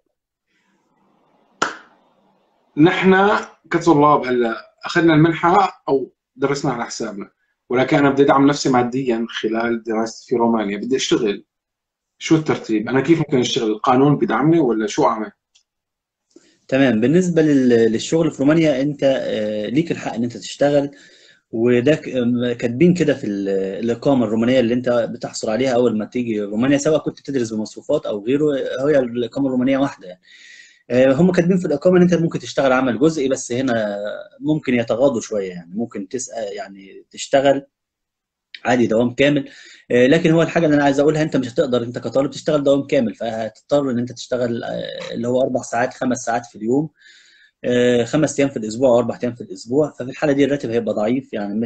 نحن كطلاب هلا اخذنا المنحه او درسنا على حسابنا، ولكن انا بدي ادعم نفسي ماديا خلال دراستي في رومانيا. بدي اشتغل، شو الترتيب؟ انا كيف ممكن اشتغل؟ القانون بدعمني ولا شو اعمل؟ تمام. بالنسبه للشغل في رومانيا، انت ليك الحق ان انت تشتغل. وده كاتبين كده في الاقامه الرومانيه اللي انت بتحصل عليها اول ما تيجي رومانيا، سواء كنت بتدرس بمصروفات او غيره. هي الاقامه الرومانيه واحده يعني. هم كاتبين في الاقامه ان انت ممكن تشتغل عمل جزئي، بس هنا ممكن يتغاضوا شويه يعني. ممكن تسال يعني تشتغل عادي دوام كامل. لكن هو الحاجه اللي انا عايز اقولها، انت مش هتقدر انت كطالب تشتغل دوام كامل، فهتضطر ان انت تشتغل اللي هو 4 ساعات 5 ساعات في اليوم، 5 ايام في الاسبوع او 4 ايام في الاسبوع. ففي الحاله دي الراتب هيبقى ضعيف يعني.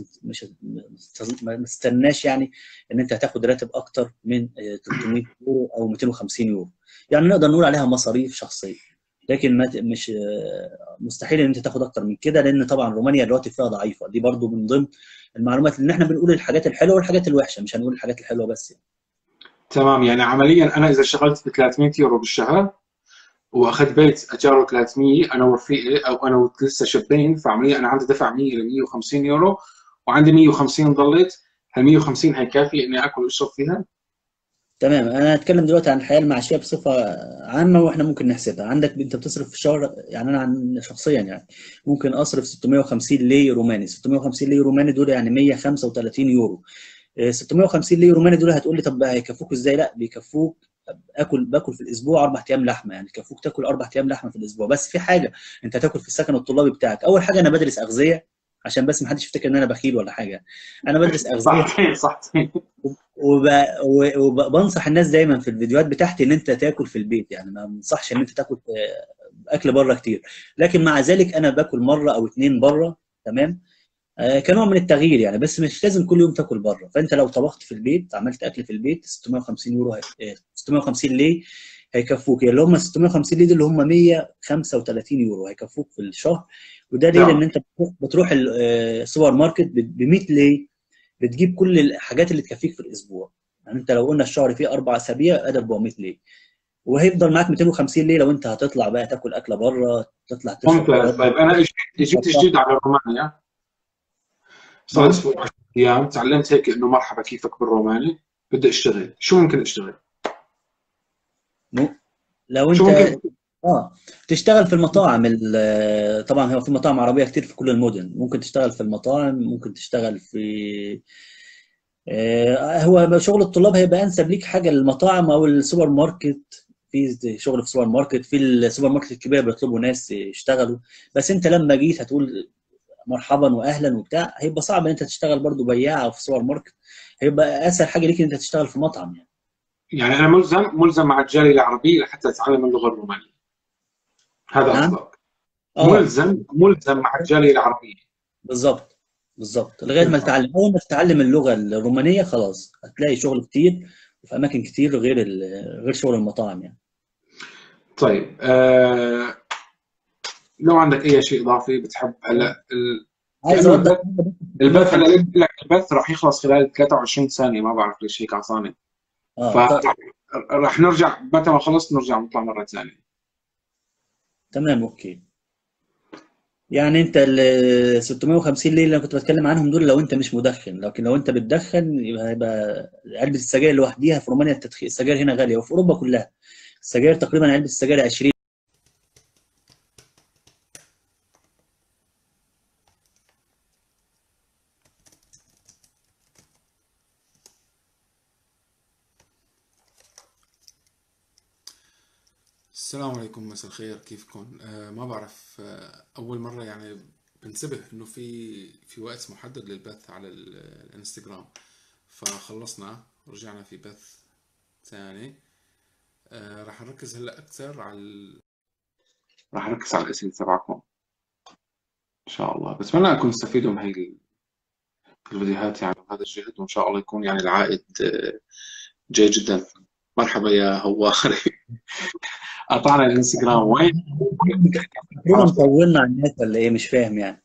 ما تستناش يعني ان انت هتاخد راتب اكتر من 300 يورو او 250 يورو. يعني نقدر نقول عليها مصاريف شخصيه. لكن ما ت- مش مستحيل ان انت تاخد اكتر من كده، لان طبعا رومانيا الرواتب فيها ضعيفه. دي برضو من ضمن المعلومات اللي احنا بنقول الحاجات الحلوه والحاجات الوحشه، مش هنقول الحاجات الحلوه بس يعني. تمام، يعني عمليا انا اذا اشتغلت ب 300 يورو بالشهر واخذت بيت اجاره 300 انا ورفيقي او انا ولسه شابين، فعمليا انا عندي دفع 100 ل 150 يورو وعندي 150 ضلت. هل 150 هيكافي اني اكل واشرب فيها؟ تمام. انا هتكلم دلوقتي عن الحياه المعيشيه بصفه عامه، واحنا ممكن نحسبها. عندك انت بتصرف في الشهر، يعني انا عن شخصيا يعني ممكن اصرف 650 لي روماني. 650 لي روماني دول يعني 135 يورو. 650 لي روماني دول هتقول لي طب هيكفوك ازاي؟ لا بيكفوك. باكل في الاسبوع 4 ايام لحمه، يعني كفوك تاكل 4 ايام لحمه في الاسبوع. بس في حاجه، انت هتاكل في السكن الطلابي بتاعك. اول حاجه انا بدرس اغذيه، عشان بس ما حدش يفتكر ان انا بخيل ولا حاجه. انا بدرس اغذيه. صحتين صحتين. وبنصح الناس دايما في الفيديوهات بتاعتي ان انت تاكل في البيت. يعني ما بنصحش ان انت تاكل اكل بره كتير. لكن مع ذلك انا باكل مره او اتنين بره. تمام. كنوع من التغيير يعني. بس مش لازم كل يوم تاكل بره. فانت لو طبخت في البيت، عملت اكل في البيت، 650 يورو 650 ليه هيكفوك. يعني اللي هم 650 ليه دول اللي هم 135 يورو هيكفوك في الشهر. وده ليه؟ لان تمام. انت بتروح السوبر ماركت ب 100 ليه بتجيب كل الحاجات اللي تكفيك في الاسبوع. يعني انت لو قلنا الشهر فيه 4 اسابيع ادي 400 ليه. وهيفضل معاك 250 ليه لو انت هتطلع بقى تاكل اكله بره، تطلع تشرب ممتاز. حاجات. طيب انا اجيت جديد على رومانيا، صار نعم. اسبوع 10 ايام، تعلمت هيك انه مرحبا كيفك بالروماني، بدي اشتغل. شو ممكن اشتغل؟ مو- لو شو انت ممكن؟ تشتغل في المطاعم طبعا هو في مطاعم عربيه كتير في كل المدن. ممكن تشتغل في المطاعم، ممكن تشتغل في هو شغل الطلاب هيبقى انسب ليك حاجه المطاعم او السوبر ماركت. في شغل في السوبر ماركت، في السوبر ماركت الكبير بيطلبوا ناس يشتغلوا. بس انت لما جيت هتقول مرحبا واهلا وبتاع، هيبقى صعب ان انت تشتغل برضو بياع او في سوبر ماركت. هيبقى اسهل حاجه ليك ان انت تشتغل في مطعم يعني. يعني انا ملزم مع الجاليه العربيه لحتى اتعلم اللغه الرومانيه، هذا نعم. قصدك؟ اه ملزم مع الجاليه العربيه. بالظبط. بالظبط لغايه ما تمام. تتعلم. اول ما تتعلم اللغه الرومانيه خلاص هتلاقي شغل كتير وفي اماكن كتير غير غير شغل المطاعم يعني. طيب لو عندك اي شيء اضافي بتحب هلا عايز لانه اوضح البث، حاجة بس في البث النقطة انا دي. قلت لك البث راح يخلص خلال 23 ثانيه، ما بعرف ليش هيك اعطاني. اه فراح نرجع متى ما خلصت، نرجع نطلع مره ثانيه. تمام اوكي. يعني انت ال 650 ليله اللي انا كنت بتكلم عنهم دول لو انت مش مدخن، لكن لو انت بتدخن يبقى علبه السجاير لوحديها في رومانيا، التدخين السجاير هنا غاليه وفي اوروبا كلها. السجاير تقريبا علبه السجاير 20. السلام عليكم، مساء الخير، كيفكم؟ ما بعرف، أول مرة يعني بنتبه إنه في وقت محدد للبث على الانستغرام. فخلصنا رجعنا في بث ثاني. راح نركز هلا أكثر راح نركز على الأسئلة تبعكم إن شاء الله. بتمنى أكون استفيدوا من هي الفيديوهات يعني، وهذا الجهد، وإن شاء الله يكون يعني العائد جيد جدا. مرحبا يا هواري. قطعنا الانستغرام وين؟ تقريبا طولنا على الناس ولا ايه؟ مش فاهم يعني.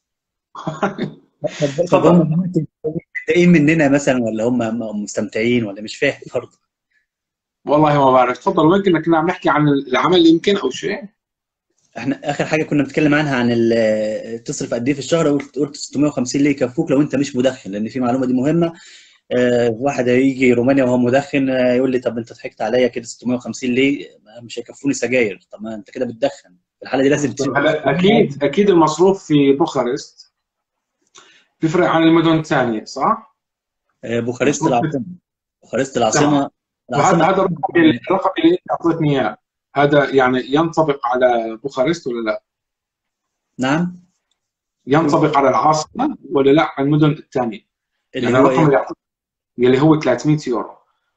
طب هم تفضل. دلوقتي متضايقين مننا مثلا، ولا هم مستمتعين، ولا مش فاهم برضه؟ والله ما بعرف، تفضل. وين كنا عم نحكي عن العمل يمكن او شيء. احنا اخر حاجه كنا بنتكلم عنها عن تصرف قد ايه في الشهر، قلت 650 ليه يكفوك لو انت مش مدخن، لان في معلومه دي مهمه. واحد هيجي رومانيا وهو مدخن، يقول لي طب انت ضحكت عليا كده، 650 ليه مش هيكفوني سجاير؟ طب ما انت كده بتدخن، في الحاله دي لازم طيب هلا اكيد المصروف في بوخارست بيفرق عن المدن الثانيه، صح؟ بوخارست مصروف العاصمه. بوخارست تمام. العاصمه. وهذا العاصمه الرقم اللي انت اعطيتني اياه، هذا يعني ينطبق على بوخارست ولا لا؟ نعم. ينطبق على العاصمه ولا لا على المدن الثانيه؟ اللي يعني هو الرقم ايه؟ اللي اعطيته اللي هو 300 يورو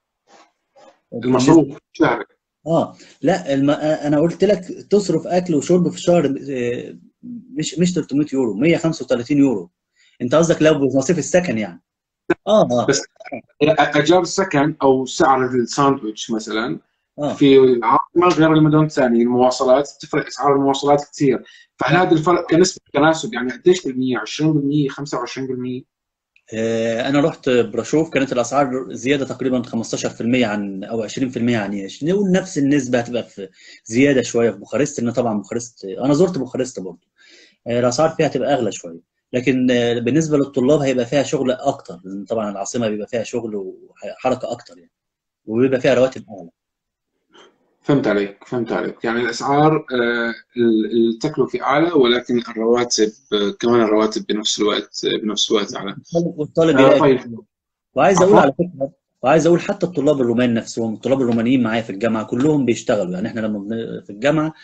بالنسبه المصروف شهري. لا انا قلت لك تصرف اكل وشرب في الشهر، مش 300 يورو، 135 يورو. انت قصدك لو بمصاريف السكن يعني؟ اه. بس اجار السكن او سعر الساندويتش مثلا اه في العاصمه غير المدن الثانيه، المواصلات بتفرق، اسعار المواصلات كثير. فهل هذا الفرق كنسبه تناسب يعني قديش بالمية؟ 20%، 25%؟ انا رحت براشوف، كانت الاسعار زياده تقريبا 15% عن او 20% عن ايش، نقول نفس النسبه هتبقى في زياده شويه في بوخارست، لان طبعا بوخارست انا زرت بوخارست برضه. الاسعار فيها هتبقى اغلى شويه، لكن بالنسبه للطلاب هيبقى فيها شغل اكتر، لان طبعا العاصمه بيبقى فيها شغل وحركه اكتر يعني، وبيبقى فيها رواتب اعلى. فهمت عليك يعني الاسعار، التكلفه اعلى، ولكن الرواتب، كمان الرواتب بنفس الوقت اعلى. والطالب يلاقي طيب. شغل. وعايز اقول عفوا. على فكره، وعايز اقول حتى الطلاب الرومان نفسهم، الطلاب الرومانيين معايا في الجامعه كلهم بيشتغلوا يعني. احنا لما في الجامعه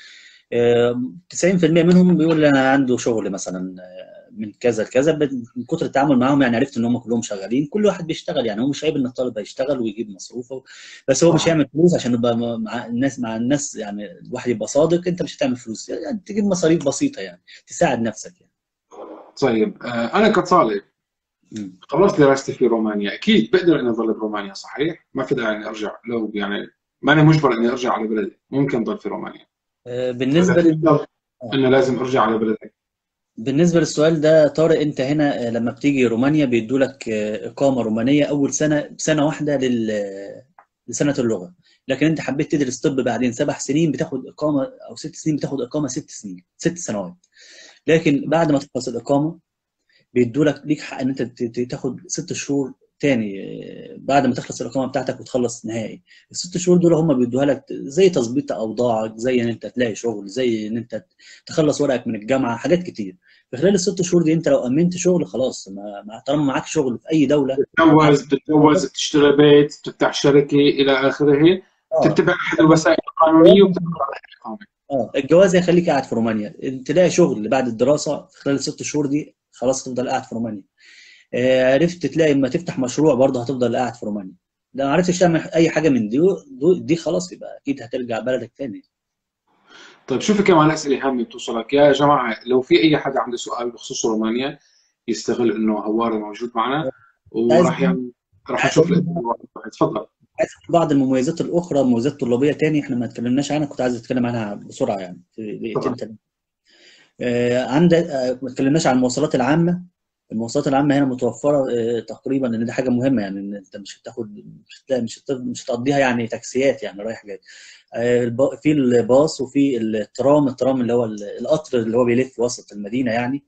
90% منهم بيقول لي انا عنده شغل مثلا من كذا لكذا. من كتر التعامل معاهم يعني عرفت ان هم كلهم شغالين، كل واحد بيشتغل يعني. هو مش عيب ان الطالب هيشتغل ويجيب مصروفه، بس هو مش صح. هيعمل فلوس عشان يبقى مع الناس يعني. الواحد يبقى صادق، انت مش هتعمل فلوس يعني، تجيب مصاريف بسيطه يعني تساعد نفسك يعني. طيب، انا كطالب مم. خلصت دراستي في رومانيا، اكيد بقدر اني اضل برومانيا، صحيح؟ ما في داعي اني ارجع، لو يعني ماني مجبر اني ارجع على بلدي، ممكن اضل في رومانيا. ولا بالنسبه في لل... شرط انه لازم ارجع على بلدي؟ بالنسبة للسؤال ده طارق، انت هنا لما بتيجي رومانيا بيدوا لك إقامة رومانية أول سنة، سنة واحدة لسنة اللغة. لكن انت حبيت تدرس طب بعدين 7 سنين بتاخد إقامة، أو 6 سنين بتاخد إقامة 6 سنين، 6 سنوات. لكن بعد ما تخلص الإقامة بيدوا ليك حق ان انت تاخد 6 شهور تاني بعد ما تخلص الاقامه بتاعتك وتخلص نهائي. ال6 شهور دول هم بيدوها لك زي تظبيط اوضاعك، زي ان انت تلاقي شغل، زي ان انت تخلص ورقك من الجامعه، حاجات كتير. في خلال ال6 شهور دي انت لو امنت شغل خلاص، طالما معاك شغل في اي دوله. بتتجوز، بتشتري بيت، بتفتح شركه الى اخره، اه تتبع احد الوسائل القانونيه وبتحصل على الاقامه. الجواز هيخليك قاعد في رومانيا، تلاقي شغل بعد الدراسه في خلال ال6 شهور دي خلاص تفضل قاعد في رومانيا. عرفت تلاقي اما تفتح مشروع برضه هتفضل قاعد في رومانيا. لو ما عرفتش تعمل اي حاجه من دي خلاص يبقى اكيد هترجع بلدك تاني. طيب، شوفي كمان اسئله هامه بتوصلك يا جماعه. لو في اي حدا عنده سؤال بخصوص رومانيا، يستغل انه هواري موجود معنا، عايز وراح يعني راح عايز نشوف اقول الاسئله. تفضل. عايز أقول بعض المميزات الاخرى، مميزات طلابيه تاني احنا ما اتكلمناش عنها، كنت عايز اتكلم عنها بسرعه يعني في دقيقتين تفضل. تاني. عندك ما اتكلمناش عن المواصلات العامه. المواصلات العامه هنا متوفره تقريبا، ان دي حاجه مهمه يعني، ان انت مش هتاخد، مش هتلاقي، مش هتقضيها يعني تاكسيات يعني رايح جاي. في الباص وفي الترام اللي هو القطر اللي هو بيلف وسط المدينه يعني.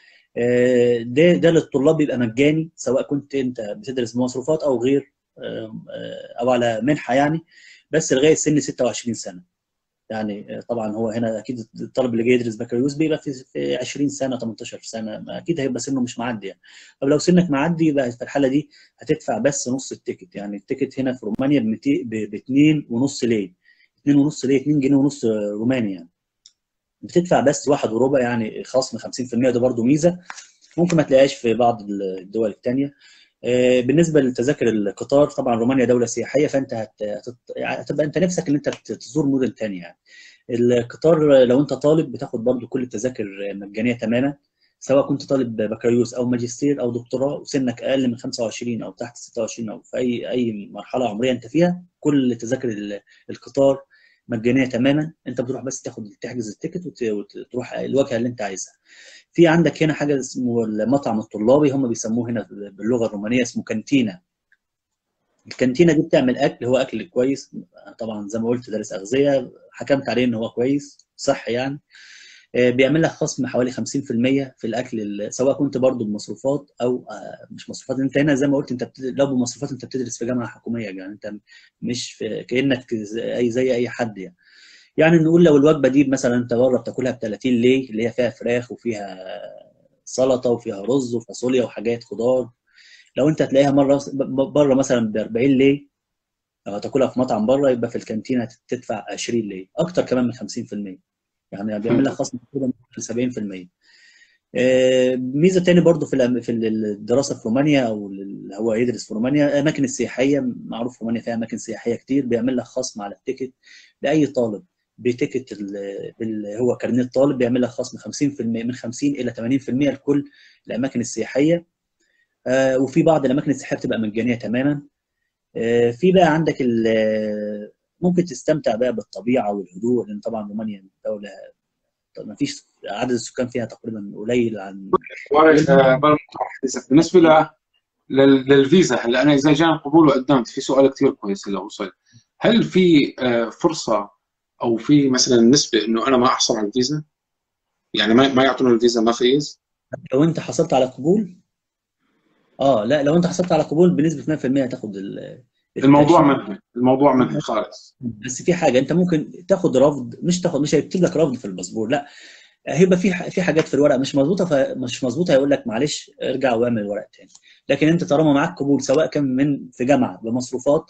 ده للطلاب بيبقى مجاني، سواء كنت انت بتدرس بمصروفات او غير، او على منحه يعني، بس لغايه سن 26 سنه. يعني طبعا هو هنا اكيد الطالب اللي جاي يدرس بكالوريوس بيبقى في 20 سنه 18 سنه، اكيد هيبقى سنه مش معدي يعني. طب لو سنك معدي يبقى في الحاله دي هتدفع بس نص التيكت. يعني التيكت هنا في رومانيا ب 2 ونص ليه، 2 ونص ليه، 2 جنيه ونص روماني يعني. بتدفع بس واحد وربع، يعني خصم 50%. ده برضو ميزه ممكن ما تلاقيهاش في بعض الدول الثانيه. بالنسبه لتذاكر القطار، طبعا رومانيا دوله سياحيه، فانت هتبقى انت نفسك ان انت تزور مدن ثانيه يعني. القطار لو انت طالب بتاخد برضو كل التذاكر مجانيه تماما، سواء كنت طالب بكالوريوس او ماجستير او دكتوراه، وسنك اقل من 25 او تحت 26 او في اي مرحله عمريه انت فيها، كل تذاكر القطار مجانيه تماما. انت بتروح بس تحجز التيكت وتروح الوجهه اللي انت عايزها. في عندك هنا حاجه اسمه المطعم الطلابي، هم بيسموه هنا باللغه الرومانيه اسمه كانتينا. الكانتينا دي بتعمل اكل، هو اكل كويس طبعا، زي ما قلت دارس اغذيه، حكمت عليه ان هو كويس صح يعني. بيعمل لك خصم حوالي 50% في الاكل، سواء كنت برضو بمصروفات او مش مصروفات. انت هنا زي ما قلت، انت لو بمصروفات انت بتدرس في جامعه حكوميه يعني، انت مش كانك زي اي حد يعني. يعني نقول لو الوجبه دي مثلا انت بره بتاكلها ب 30 ليه، اللي هي فيها فراخ وفيها سلطه وفيها رز وفاصوليا وحاجات خضار، لو انت هتلاقيها مره بره مثلا ب 40 ليه، لو هتاكلها في مطعم بره يبقى في الكانتين هتدفع 20 ليه، اكتر كمان من 50%. يعني بيعمل لك فهمتك. خصم كده من 70%. ميزه تاني برضو في الدراسه في رومانيا، او اللي هو يدرس في رومانيا، الاماكن السياحيه معروف رومانيا فيها اماكن سياحيه كتير، بيعمل لك خصم على التيكت لاي طالب بتيكت هو كارنيه الطالب، بيعمل لك خصم 50%، من 50 الى 80% لكل الاماكن السياحيه. وفي بعض الاماكن السياحيه بتبقى مجانيه تماما. في بقى عندك ممكن تستمتع بقى بالطبيعه والهدوء، لان طبعا رومانيا دوله ما فيش عدد السكان فيها تقريبا قليل عن وارد دول. حديثك بالنسبه للفيزا. هلا انا اذا جاني قبول وقدمت، في سؤال كثير كويس هلا وصل. هل في فرصه او في مثلا نسبه انه انا ما احصل على الفيزا؟ يعني ما يعطوني الفيزا، ما فيز؟ لو انت حصلت على قبول، لا لو انت حصلت على قبول بنسبه 100% هتاخد الموضوع التاشيره. منهي، الموضوع منهي خالص. بس في حاجه انت ممكن تاخد رفض، مش هيكتب لك رفض في الباسبور، لا، هيبقى في حاجات في الورق مش مظبوطه، فمش مظبوطه هيقول لك معلش ارجع واعمل ورق تاني. لكن انت طالما معاك قبول، سواء كان في جامعه بمصروفات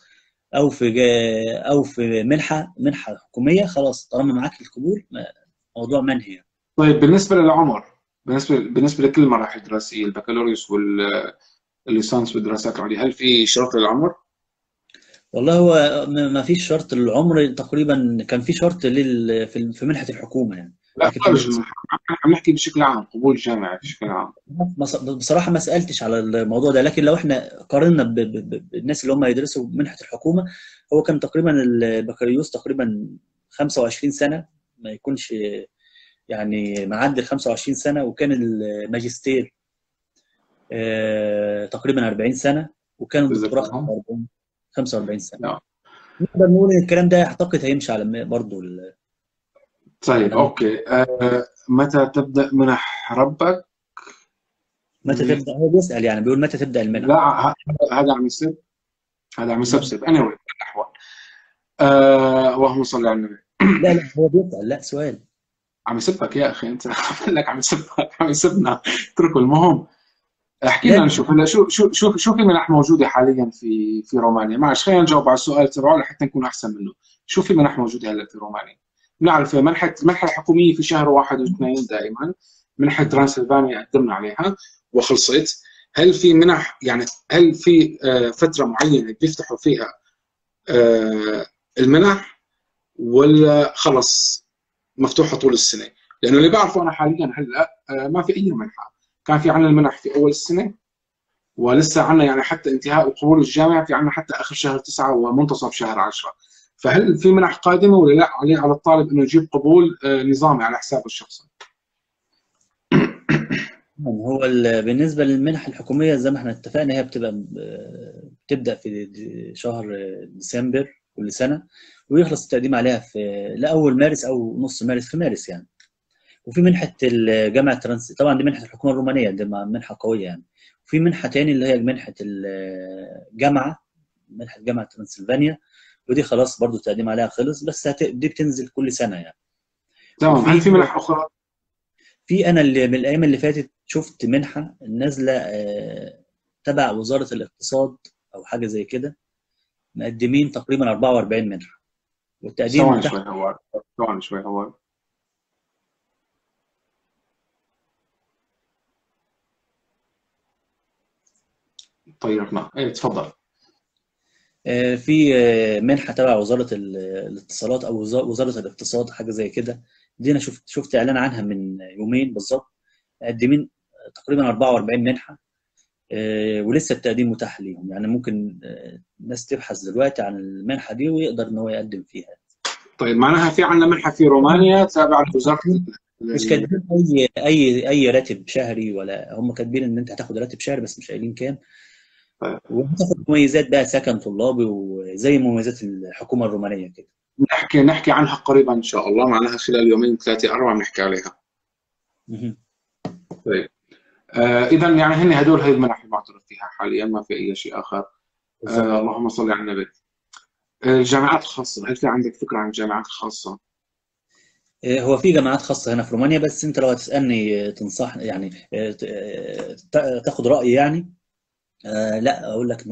او في منحه حكوميه، خلاص طالما معاك القبول موضوع منهي يعني. طيب بالنسبه للعمر، بالنسبه لكل المراحل الدراسيه، البكالوريوس والليسانس والدراسات العليا، هل في شرط للعمر؟ والله هو ما فيش شرط للعمر تقريبا، كان في شرط في منحه الحكومه يعني. لا لكن في خارج الليسانس المنحة، عم نحكي بشكل عام، قبول جامعي بشكل عام. بصراحه ما سالتش على الموضوع ده، لكن لو احنا قارنا بالناس اللي هم يدرسوا منحه الحكومه، هو كان تقريبا البكالوريوس تقريبا 25 سنه، ما يكونش يعني معدي ال 25 سنه، وكان الماجستير تقريبا 40 سنه، وكان الدكتوراه تذكرهم؟ 45 سنه. لا. نقدر نقول ان الكلام ده اعتقد هيمشي على برضه طيب على اوكي، متى تبدأ منح ربك؟ متى تبدا، هو بيسال يعني بيقول متى تبدا لا، المنح. هذا عم يسب، هذا عم لا يسبسب anyway. الأحوال. اللهم صل على النبي. لا لا، هو بيسال، لا سؤال. عم يسبك يا اخي انت. بقول لك عم يسبك، عم يسبنا. اتركوا المهم. احكي لا لنا لا نشوف هلا شو في منح موجوده حاليا في رومانيا. معلش خلينا نجاوب على السؤال تبعه لحتى نكون احسن منه. شو في منح موجوده هلا في رومانيا؟ بنعرف المنحه الحكوميه في شهر واحد واثنين دائما. منحه ترانسلفانيا قدمنا عليها وخلصت. هل في منح، يعني هل في فتره معينه بيفتحوا فيها المنح، ولا خلص مفتوحه طول السنه؟ لانه اللي بعرفه انا حاليا هلا ما في اي منحه. كان في عندنا المنح في اول السنه، ولسه عندنا يعني حتى انتهاء القبول الجامعي في عندنا حتى اخر شهر 9 ومنتصف شهر 10. فهل في منح قادمه ولا لا؟ على الطالب انه يجيب قبول نظامي على حسابه الشخصي. هو بالنسبة للمنح الحكومية زي ما احنا اتفقنا، هي بتبدأ في شهر ديسمبر كل سنة، ويخلص التقديم عليها في لأول مارس أو نص مارس، في مارس يعني. وفي منحة الجامعة طبعا دي منحة الحكومة الرومانية، دي منحة قوية يعني. وفي منحة تاني اللي هي منحة الجامعة، منحة جامعة ترانسلفانيا، ودي خلاص برضو التقديم عليها خلص، بس دي بتنزل كل سنة يعني. تمام. هل وفي في منح اخرى؟ انا اللي من الايام اللي فاتت شفت منحه نازله تبع وزاره الاقتصاد او حاجه زي كده، مقدمين تقريبا 44 منحه، والتقديم ثواني متاح. شوي هو، ثواني شوي هو. طيرنا، ايه تفضل. في منحه تبع وزاره الاتصالات او وزاره الاقتصاد، حاجه زي كده. دي انا شفت اعلان عنها من يومين بالظبط، مقدمين تقريبا 44 منحه. ولسه التقديم متاح ليهم يعني، ممكن الناس تبحث دلوقتي عن المنحه دي ويقدر ان هو يقدم فيها. طيب معناها في عندنا منحه في رومانيا تابعه لوزاره مش كاتبين اي راتب شهري، ولا هم كاتبين ان انت هتاخد راتب شهري بس مش قايلين كام. طيب وهتاخد مميزات بقى، سكن طلابي وزي مميزات الحكومه الرومانيه كده. نحكي عنها قريبا ان شاء الله، معناها خلال يومين ثلاثه اربعه بنحكي عليها. مهم. طيب. اذا يعني هدول هي المنح المعترف فيها حاليا، ما في اي شيء اخر. بالظبط. اللهم صل على النبي. الجامعات الخاصه، هل في عندك فكره عن الجامعات الخاصه؟ هو في جامعات خاصه هنا في رومانيا، بس انت لو هتسالني تنصح يعني تاخد رايي يعني. لا اقول لك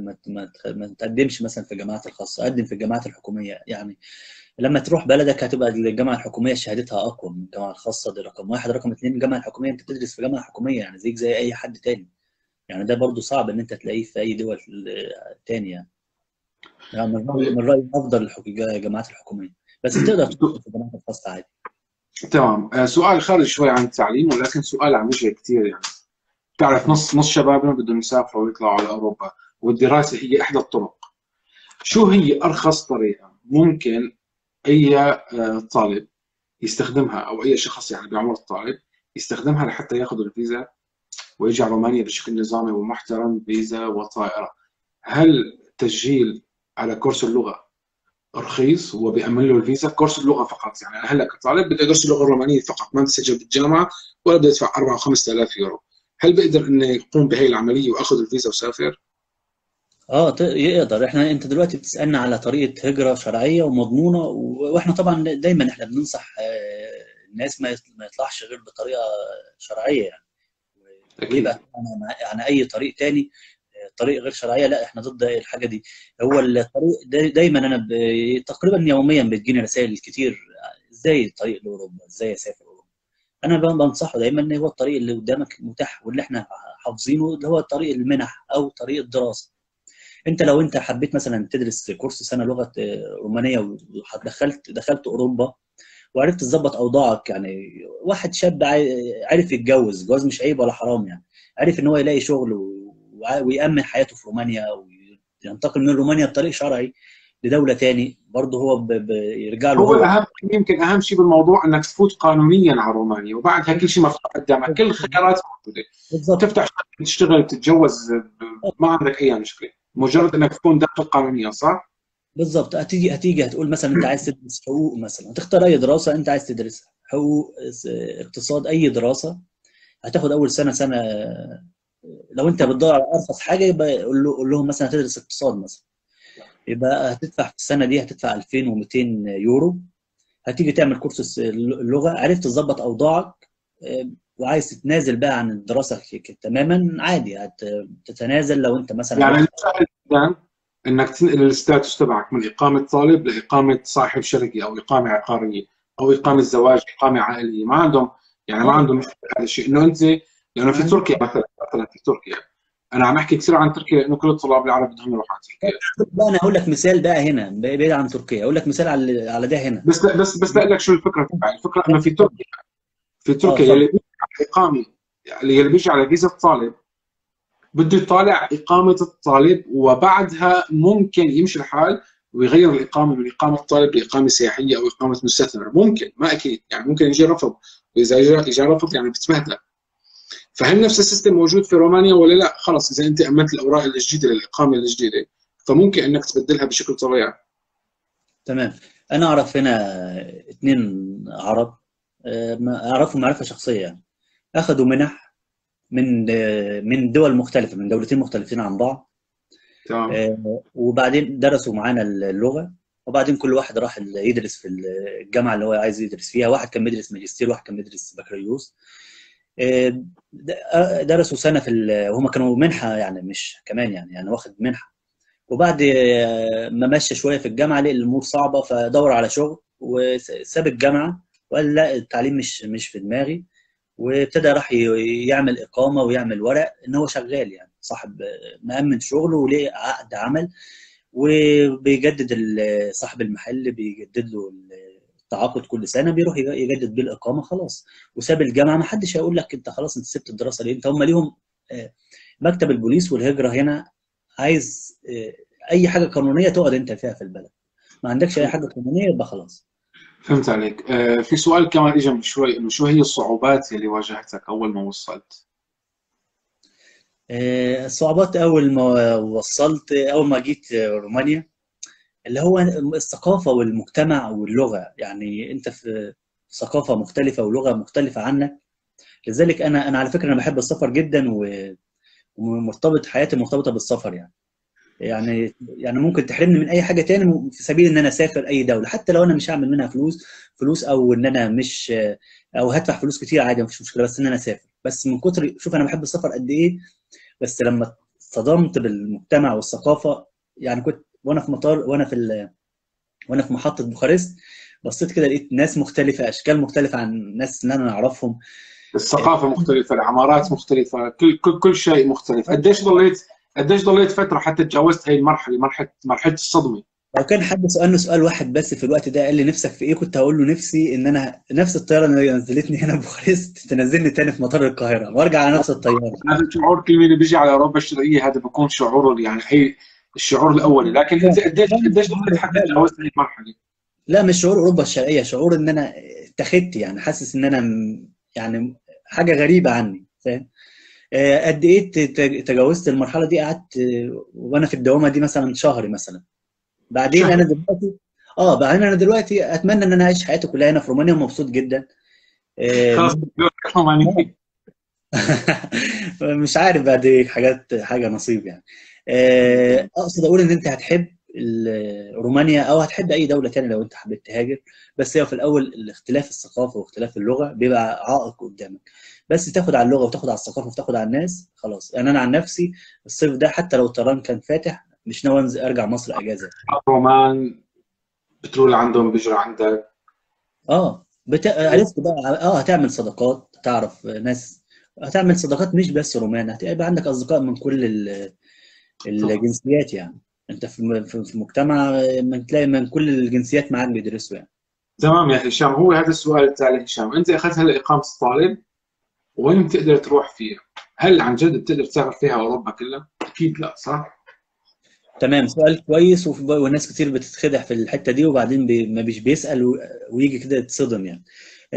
ما تقدمش مثلا في الجامعات الخاصه، قدم في الجامعات الحكوميه يعني. لما تروح بلدك هتبقى الجامعه الحكوميه شهادتها اقوى من الجامعه الخاصه، دي رقم واحد. رقم اثنين، الجامعه الحكوميه انت بتدرس في جامعه حكوميه يعني، زيك زي اي حد تاني يعني. ده برضو صعب ان انت تلاقيه في اي دول تانية يعني. يعني من رأيي افضل الجامعات الحكوميه، بس تقدر تدخل في الجامعات الخاصه عادي. تمام. سؤال خارج شوي عن التعليم، ولكن سؤال عم يجي كثير يعني. تعرف مم. نص شبابنا بدهم يسافروا ويطلعوا على اوروبا، والدراسه هي احدى الطرق. شو هي ارخص طريقه ممكن اي طالب يستخدمها، او اي شخص يعني بعمر الطالب يستخدمها لحتى ياخذ الفيزا ويجي على رومانيا بشكل نظامي ومحترم، فيزا وطائره؟ هل تسجيل على كورس اللغه رخيص وبيأمن له الفيزا؟ كورس اللغه فقط يعني، انا هلا كطالب بدي ادرس اللغه الرومانيه فقط، ما بسجل بالجامعه ولا بدي ادفع 4 او 5000 يورو. هل بقدر اني يقوم بهي العمليه واخذ الفيزا وسافر؟ اه يقدر. انت دلوقتي بتسالنا على طريقه هجره شرعيه ومضمونه، واحنا طبعا دايما احنا بننصح الناس ما يطلعش غير بطريقه شرعيه يعني. اكيد. ويبقى يعني اي طريق تاني طريق غير شرعيه، لا احنا ضد الحاجه دي. هو الطريق دايما انا تقريبا يوميا بتجيني رسائل كتير، ازاي الطريق لاوروبا، ازاي اسافر اوروبا. انا بنصحه دايما ان هو الطريق اللي قدامك متاح واللي احنا حافظينه، اللي هو طريق المنح او طريق الدراسه. انت لو انت حبيت مثلا تدرس كورس سنه لغه رومانيه، دخلت اوروبا وعرفت تظبط اوضاعك يعني. واحد شاب عرف يتجوز جواز مش عيب ولا حرام يعني، عرف ان هو يلاقي شغل ويأمن حياته في رومانيا، وينتقل من رومانيا بطريق شرعي لدولة تاني، برضه هو يرجع له هو هو. الاهم، يمكن اهم شيء بالموضوع انك تفوت قانونيا على رومانيا، وبعدها كل شيء مفتوح قدامك، كل الخيارات موجوده. بالظبط. تفتح شركه، تشتغل، تتجوز، ما عندك اي مشكله، مجرد انك تكون داخل قانونيا، صح؟ بالظبط. هتيجي هتقول مثلا انت عايز تدرس حقوق مثلا، هتختار اي دراسة انت عايز تدرسها، حقوق، اقتصاد، اي دراسة. هتاخد اول سنة. لو انت بتدور على ارخص حاجة، يبقى قول لهم مثلا هتدرس اقتصاد مثلا، يبقى هتدفع في السنة دي هتدفع 2200 يورو. هتيجي تعمل كورس اللغة، عرفت تظبط أوضاعك وعايز تتنازل بقى عن الدراسة تماما عادي، هتتنازل لو أنت مثلا يعني رحت. سهل جدا انك تنقل الستاتس تبعك من اقامه طالب لاقامه صاحب شركه، او اقامه عقاريه، او اقامه زواج، اقامه عائليه. ما عندهم يعني، ما اه عندهم مشكله هذا الشيء، انه انت لانه ما في عنديش. تركيا مثلا في تركيا، انا عم احكي كثير عن تركيا لانه كل الطلاب العرب بدهم يروحوا على تركيا. بقى أنا هقول لك مثال بقى هنا بعيد عن تركيا، أقول لك مثال على ده هنا. بس لا لك شو الفكره تبعي. الفكره انه في اتفضل. تركيا، في اه تركيا اتفضل. يلي بيجي على اقامه، يلي بيجي على فيزا الطالب بده يطالع إقامة الطالب، وبعدها ممكن يمشي الحال ويغير الإقامة من إقامة طالب لإقامة سياحية أو إقامة مستثمر. ممكن، ما أكيد يعني، ممكن يجي رفض، وإذا إجا رفض يعني بتبهدل. فهل نفس السيستم موجود في رومانيا ولا لا؟ خلص اذا انت امنت الاوراق الجديده للاقامه الجديده فممكن انك تبدلها بشكل طبيعي. تمام. انا اعرف هنا اتنين عرب، اعرفهم معرفه شخصيه يعني. اخذوا منح من دول مختلفه، من دولتين مختلفين عن بعض. تمام. وبعدين درسوا معانا اللغه، وبعدين كل واحد راح يدرس في الجامعه اللي هو عايز يدرس فيها. واحد كان بيدرس ماجستير، واحد كان بيدرس بكالوريوس. درسوا سنه وهم كانوا منحه يعني، مش كمان يعني واخد منحه. وبعد ما مشى شويه في الجامعه لقى الامور صعبه، فدور على شغل وساب الجامعه وقال لا التعليم مش في دماغي. وابتدى راح يعمل اقامه ويعمل ورق ان هو شغال يعني، صاحب مأمن شغله وليه عقد عمل. وبيجدد صاحب المحل بيجدد له التعاقد كل سنه، بيروح يجدد بيه الاقامه خلاص. وساب الجامعه. ما حدش هيقول لك انت خلاص انت سبت الدراسه ليه. انت هم ليهم مكتب البوليس والهجره هنا عايز اي حاجه قانونيه تقعد انت فيها في البلد. ما عندكش اي حاجه قانونيه يبقى خلاص. فهمت عليك. في سؤال كمان اجى من شوي، انه شو هي الصعوبات اللي واجهتك اول ما وصلت؟ الصعوبات اول ما وصلت، اول ما جيت رومانيا، اللي هو الثقافه والمجتمع واللغه. يعني انت في ثقافه مختلفه ولغه مختلفه عنك. لذلك انا على فكره انا بحب السفر جدا، ومرتبط حياتي مرتبطه بالسفر يعني. يعني ممكن تحرمني من اي حاجه تاني في سبيل ان انا اسافر اي دوله، حتى لو انا مش هعمل منها فلوس او ان انا مش او هدفع فلوس كتير عادي مفيش مشكله، بس ان انا اسافر. بس من كتر، شوف انا بحب السفر قد ايه. بس لما اصطدمت بالمجتمع والثقافه، يعني كنت وانا في مطار، وانا في محطه بوخارست، بصيت كده لقيت ناس مختلفه، اشكال مختلفه عن الناس اللي انا اعرفهم. الثقافة مختلفة، العمارات مختلفة، كل شيء مختلف. قديش ضليت فترة حتى تجاوزت هاي المرحلة، مرحلة الصدمة؟ لو كان حد سألني سؤال واحد بس في الوقت ده، قال لي نفسك في ايه، كنت هقول له نفسي ان انا نفس الطياره اللي نزلتني هنا بوخارست تنزلني تاني في مطار القاهره وارجع على نفس الطياره. هذا شعور كل مين بيجي على اوروبا الشرقية، هذا بيكون شعوره يعني، هي الشعور الاولي. لكن انت قديش ضليت حتى تجاوزت هاي المرحلة؟ لا مش شعور اوروبا الشرقيه، شعور ان انا اتخذت يعني، حاسس ان انا يعني حاجه غريبه عني، فاهم. قد ايه تجاوزت المرحله دي. قعدت وانا في الدوامه دي مثلا شهر مثلا. بعدين شهر. انا دلوقتي بعدين انا دلوقتي اتمنى ان انا اعيش حياتي كلها هنا في رومانيا ومبسوط جدا. خلاص آه، روماني. مش عارف بعد ايه، حاجه نصيب يعني. اقصد اقول ان انت هتحب رومانيا او هتحب اي دوله تانية لو انت حبيت تهاجر. بس هي في الاول الاختلاف الثقافه واختلاف اللغه بيبقى عائق قدامك. بس تاخد على اللغه وتاخد على الثقافه وتاخد على الناس خلاص. يعني انا عن نفسي الصيف ده حتى لو الطيران كان فاتح مش ناوي ارجع مصر اجازه. رومان، بترول عندهم بيجرى عندك. عرفت بقى. هتعمل صداقات، تعرف ناس، هتعمل صداقات مش بس رومان، هتبقى عندك اصدقاء من كل طبعا. الجنسيات يعني. انت في مجتمع من تلاقي من كل الجنسيات معاك بيدرسوا يعني. تمام يا هشام، هو هذا السؤال التالي. هشام، انت اخذت هلا اقامه الطالب، وين بتقدر تروح فيها؟ هل عن جد بتقدر تسافر فيها اوروبا كلها؟ اكيد لا، صح؟ تمام، سؤال كويس. وناس كتير بتتخدع في الحته دي، وبعدين ما بيسال ويجي كده يتصدم يعني.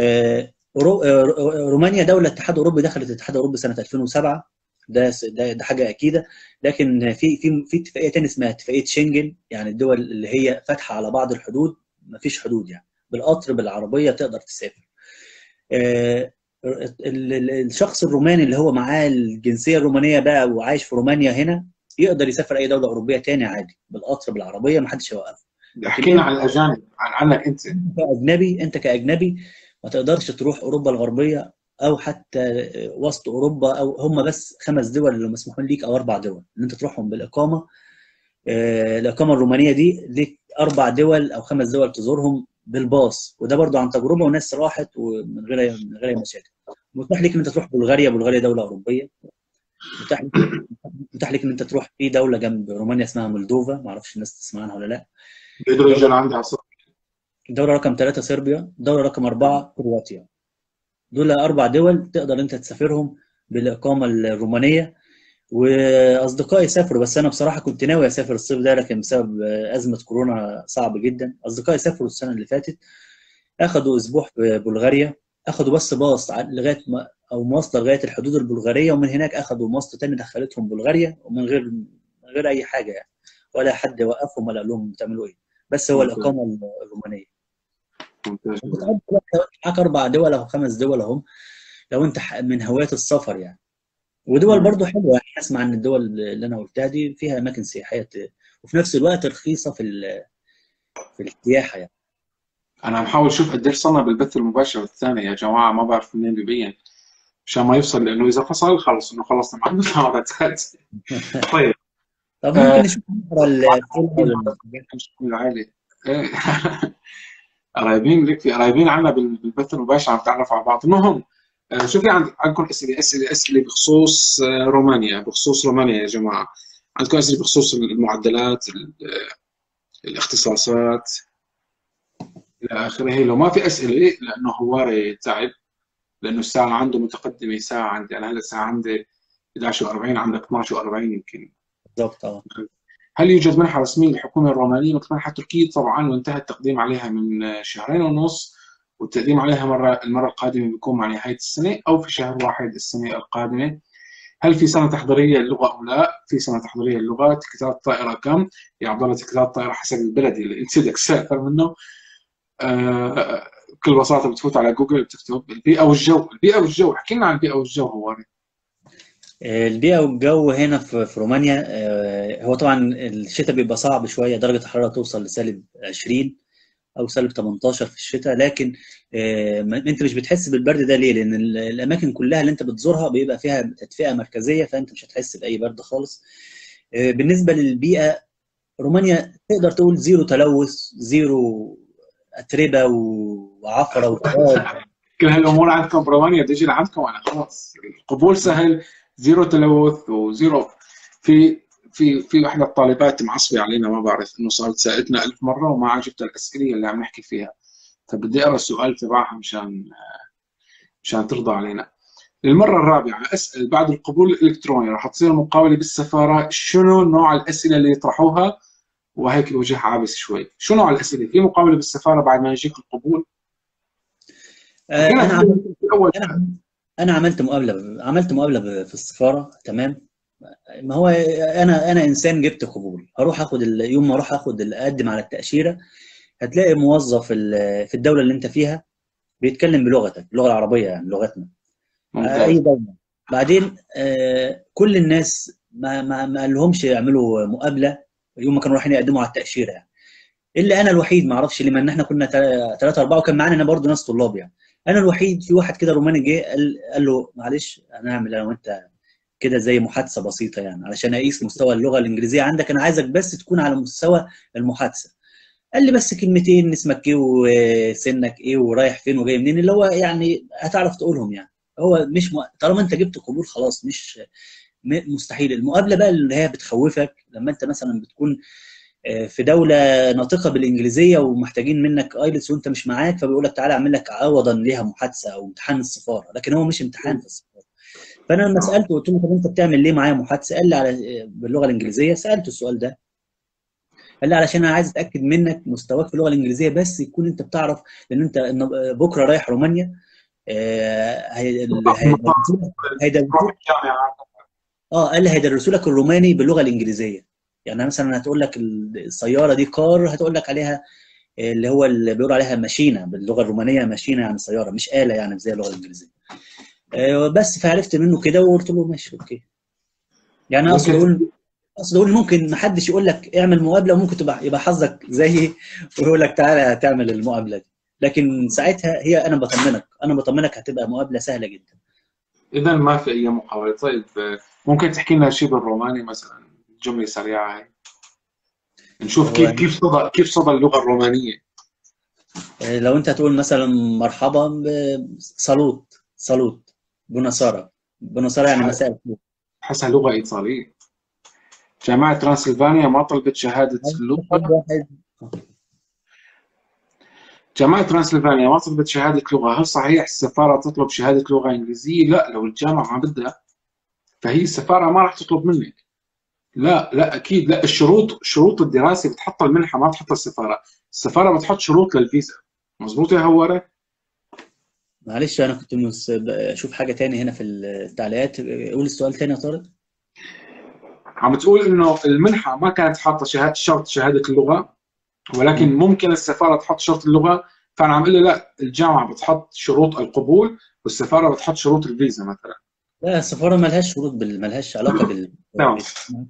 رومانيا دوله اتحاد اوروبي، دخلت الاتحاد الاوروبي سنه 2007. ده حاجه اكيده. لكن في اتفاقيه تانية اسمها اتفاقيه شنجن، يعني الدول اللي هي فاتحه على بعض الحدود، ما فيش حدود يعني، بالقطر بالعربيه تقدر تسافر. آه، الشخص الروماني اللي هو معاه الجنسيه الرومانيه بقى وعايش في رومانيا هنا، يقدر يسافر اي دوله اوروبيه تاني عادي بالقطر بالعربيه، ما حدش هيوقفه. لكن احكي لنا عن الاجانب، عنك انت. انت كاجنبي ما تقدرش تروح اوروبا الغربيه، او حتى وسط اوروبا، او هم بس 5 دول اللي مسموحين ليك او 4 دول ان انت تروحهم بالاقامه. الاقامه الرومانيه دي ليك 4 دول او 5 دول تزورهم بالباص، وده برضو عن تجربه وناس راحت ومن غير أي مشاكل. متاح ليك ان انت تروح بلغاريا دوله اوروبيه. متاح ليك متاح ليك ان انت تروح في دوله جنب رومانيا اسمها مولدوفا، ما اعرفش الناس تسمع عنها ولا لا. بيقدروا دوله يجوا لعندي على الصف. دوله رقم 3 صربيا، دوله رقم 4 كرواتيا. دول 4 دول تقدر انت تسافرهم بالاقامه الرومانيه. واصدقائي سافروا، بس انا بصراحه كنت ناوي اسافر الصيف ده، لكن بسبب ازمه كورونا صعب جدا. اصدقائي سافروا السنه اللي فاتت، اخذوا اسبوع في بلغاريا، اخدوا بس باص لغايه ما، او مواصله لغايه الحدود البلغاريه، ومن هناك اخدوا مواصله تاني دخلتهم بلغاريا، ومن غير اي حاجه يعني، ولا حد وقفهم ولا قال لهم بتعملوا ايه. بس هو ممتاز. الاقامه الرومانيه. ممتاز جدا. وبتقضي وقت معاك 4 دول او 5 دول اهم، لو انت من هواة السفر يعني. ودول مم. برضو حلوه يعني، اسمع ان الدول اللي انا قلتها دي فيها اماكن سياحيه وفي نفس الوقت رخيصه في السياحه يعني. انا محاول اشوف قديش صرنا بالبث المباشر الثاني يا جماعه، ما بعرف منين ببين، عشان ما يفصل، لانه اذا فصل خلص انه خلصنا مع المحاضرات. طيب. طب آه، ممكن نشوف بكره الفيلم العائله. إيه. قرايبين لك، في قرايبين عنا بالبث المباشر عم تعرف على بعض. المهم، شو في عندكم اسئله بخصوص رومانيا، بخصوص رومانيا يا جماعه؟ عندكم اسئله بخصوص المعدلات، الاختصاصات الى اخره؟ لو ما في اسئله، لانه هواري تعب، لانه الساعه عنده متقدمه ساعه، عندي انا هلا الساعه عندي 11:40، عندك 12:40 يمكن. بالظبط. اه. هل يوجد منحة رسمية للحكومة الرومانية مثل منحة تركيا؟ طبعا، وانتهى التقديم عليها من شهرين ونص، والتقديم عليها المرة القادمة بيكون مع نهاية السنة أو في شهر واحد السنة القادمة. هل في سنة تحضيرية اللغة أو لا؟ في سنة تحضيرية اللغة. تكتات الطائرة كم؟ يا عبد الله، تكتات الطائرة حسب البلد اللي أنت بدك تسافر منه. بكل بساطة بتفوت على جوجل بتكتب البيئة والجو. البيئة والجو، احكي لنا عن البيئة والجو هو. البيئة والجو هنا في رومانيا، هو طبعا الشتاء بيبقى صعب شوية، درجة الحرارة توصل لسالب 20 أو سالب 18 في الشتاء. لكن أنت مش بتحس بالبرد ده ليه؟ لأن الأماكن كلها اللي أنت بتزورها بيبقى فيها تدفئة مركزية، فأنت مش هتحس بأي برد خالص. بالنسبة للبيئة، رومانيا تقدر تقول زيرو تلوث، زيرو أتربة وعفرة وتراب. كل هالامور عندكم برومانيا بتجي لعندكم، انا خلاص القبول سهل، زيرو تلوث وزيرو. في في وحده الطالبات معصبه علينا، ما بعرف انه صارت سالتنا 1000 مره وما عجبتها الاسئله اللي عم نحكي فيها، فبدي اقرا السؤال تبعها مشان ترضى علينا. للمره الرابعه اسال، بعد القبول الالكتروني راح تصير مقابله بالسفاره، شنو نوع الاسئله اللي يطرحوها؟ وهيك الوجه عابس شوي. شو نوع الاسئله في مقابله بالسفاره بعد ما يجيك القبول؟ خلينا أنا في اول. انا انا عملت مقابله في السفاره، تمام. ما هو انا انسان جبت قبول، هروح اخد يوم ما اروح اقدم على التاشيره، هتلاقي موظف في الدوله اللي انت فيها بيتكلم بلغتك، اللغه العربيه يعني لغتنا، اي ممتاز. دوله. بعدين كل الناس ما قالهمش يعملوا مقابله يوم ما كانوا رايحين يقدموا على التاشيره يعني. الا انا الوحيد، ما اعرفش ليه، مع ان احنا كنا 3 4 وكان معانا انا برضو ناس طلاب يعني. انا الوحيد، في واحد كده روماني جه قال له معلش هنعمل انا وانت كده زي محادثه بسيطه يعني، علشان اقيس مستوى اللغه الانجليزيه عندك، انا عايزك بس تكون على مستوى المحادثه. قال لي بس كلمتين، اسمك ايه وسنك ايه ورايح فين وجاي منين، اللي هو يعني هتعرف تقولهم يعني. هو مش طالما انت جبت قبول خلاص، مش مستحيل. المقابله بقى اللي هي بتخوفك لما انت مثلا بتكون في دوله ناطقه بالانجليزيه ومحتاجين منك ايلتس وانت مش معاك، فبيقول لك تعالى اعمل لك عوضا ليها محادثه او امتحان السفاره، لكن هو مش امتحان في السفاره. فانا لما سالته قلت له طب انت بتعمل ليه معايا محادثه؟ قال لي على باللغه الانجليزيه. سالته السؤال ده، قال لي علشان انا عايز اتاكد منك مستواك في اللغه الانجليزيه، بس يكون انت بتعرف، لان انت بكره رايح رومانيا، هيدرسوا. تروح الجامعه. اه، قال لي هيدرسوا لك الروماني باللغه الانجليزيه. يعني مثلا هتقول لك السياره دي كار، هتقول لك عليها اللي هو اللي بيقولوا عليها ماشينه باللغه الرومانيه، ماشينه يعني سياره مش آلة يعني زي اللغه الانجليزيه. بس فعرفت منه كده وقلت له ماشي اوكي. يعني ممكن اقصد اقول ممكن ما حدش يقول لك اعمل مقابله، وممكن يبقى حظك زيي ويقول لك تعالى تعمل المقابله دي. لكن ساعتها هي انا بطمنك هتبقى مقابله سهله جدا. اذا ما في اي محاوله. طيب، ممكن تحكي لنا شيء بالروماني مثلا، جمله سريعه هاي، نشوف هو كيف صدى اللغه الرومانيه. لو انت هتقول مثلا مرحبا صالوت بوناسارا يعني مساء الخير. حسها لغه ايطاليه. جامعه ترانسلفانيا ما طلبت شهاده لغه. واحد. جامعه ترانسلفانيا ما طلبت شهاده لغه. هل صحيح السفاره تطلب شهاده لغه انجليزيه؟ لا، لو الجامعه ما بدها فهي السفاره ما راح تطلب منك. لا لا اكيد لا. شروط الدراسه بتحطها المنحه، ما بتحطها السفاره. السفاره بتحط شروط للفيزا. مزبوط يا هواره؟ معلش انا كنت اشوف حاجه تاني هنا في التعليقات. قول السؤال تاني يا طارق. عم بتقول انه المنحه ما كانت حاطه شرط شهاده اللغه، ولكن مم. ممكن السفاره تحط شرط اللغه. فانا عم اقول له لا، الجامعه بتحط شروط القبول والسفاره بتحط شروط الفيزا مثلا. لا السفاره ملهاش شروط ملهاش علاقه تمام.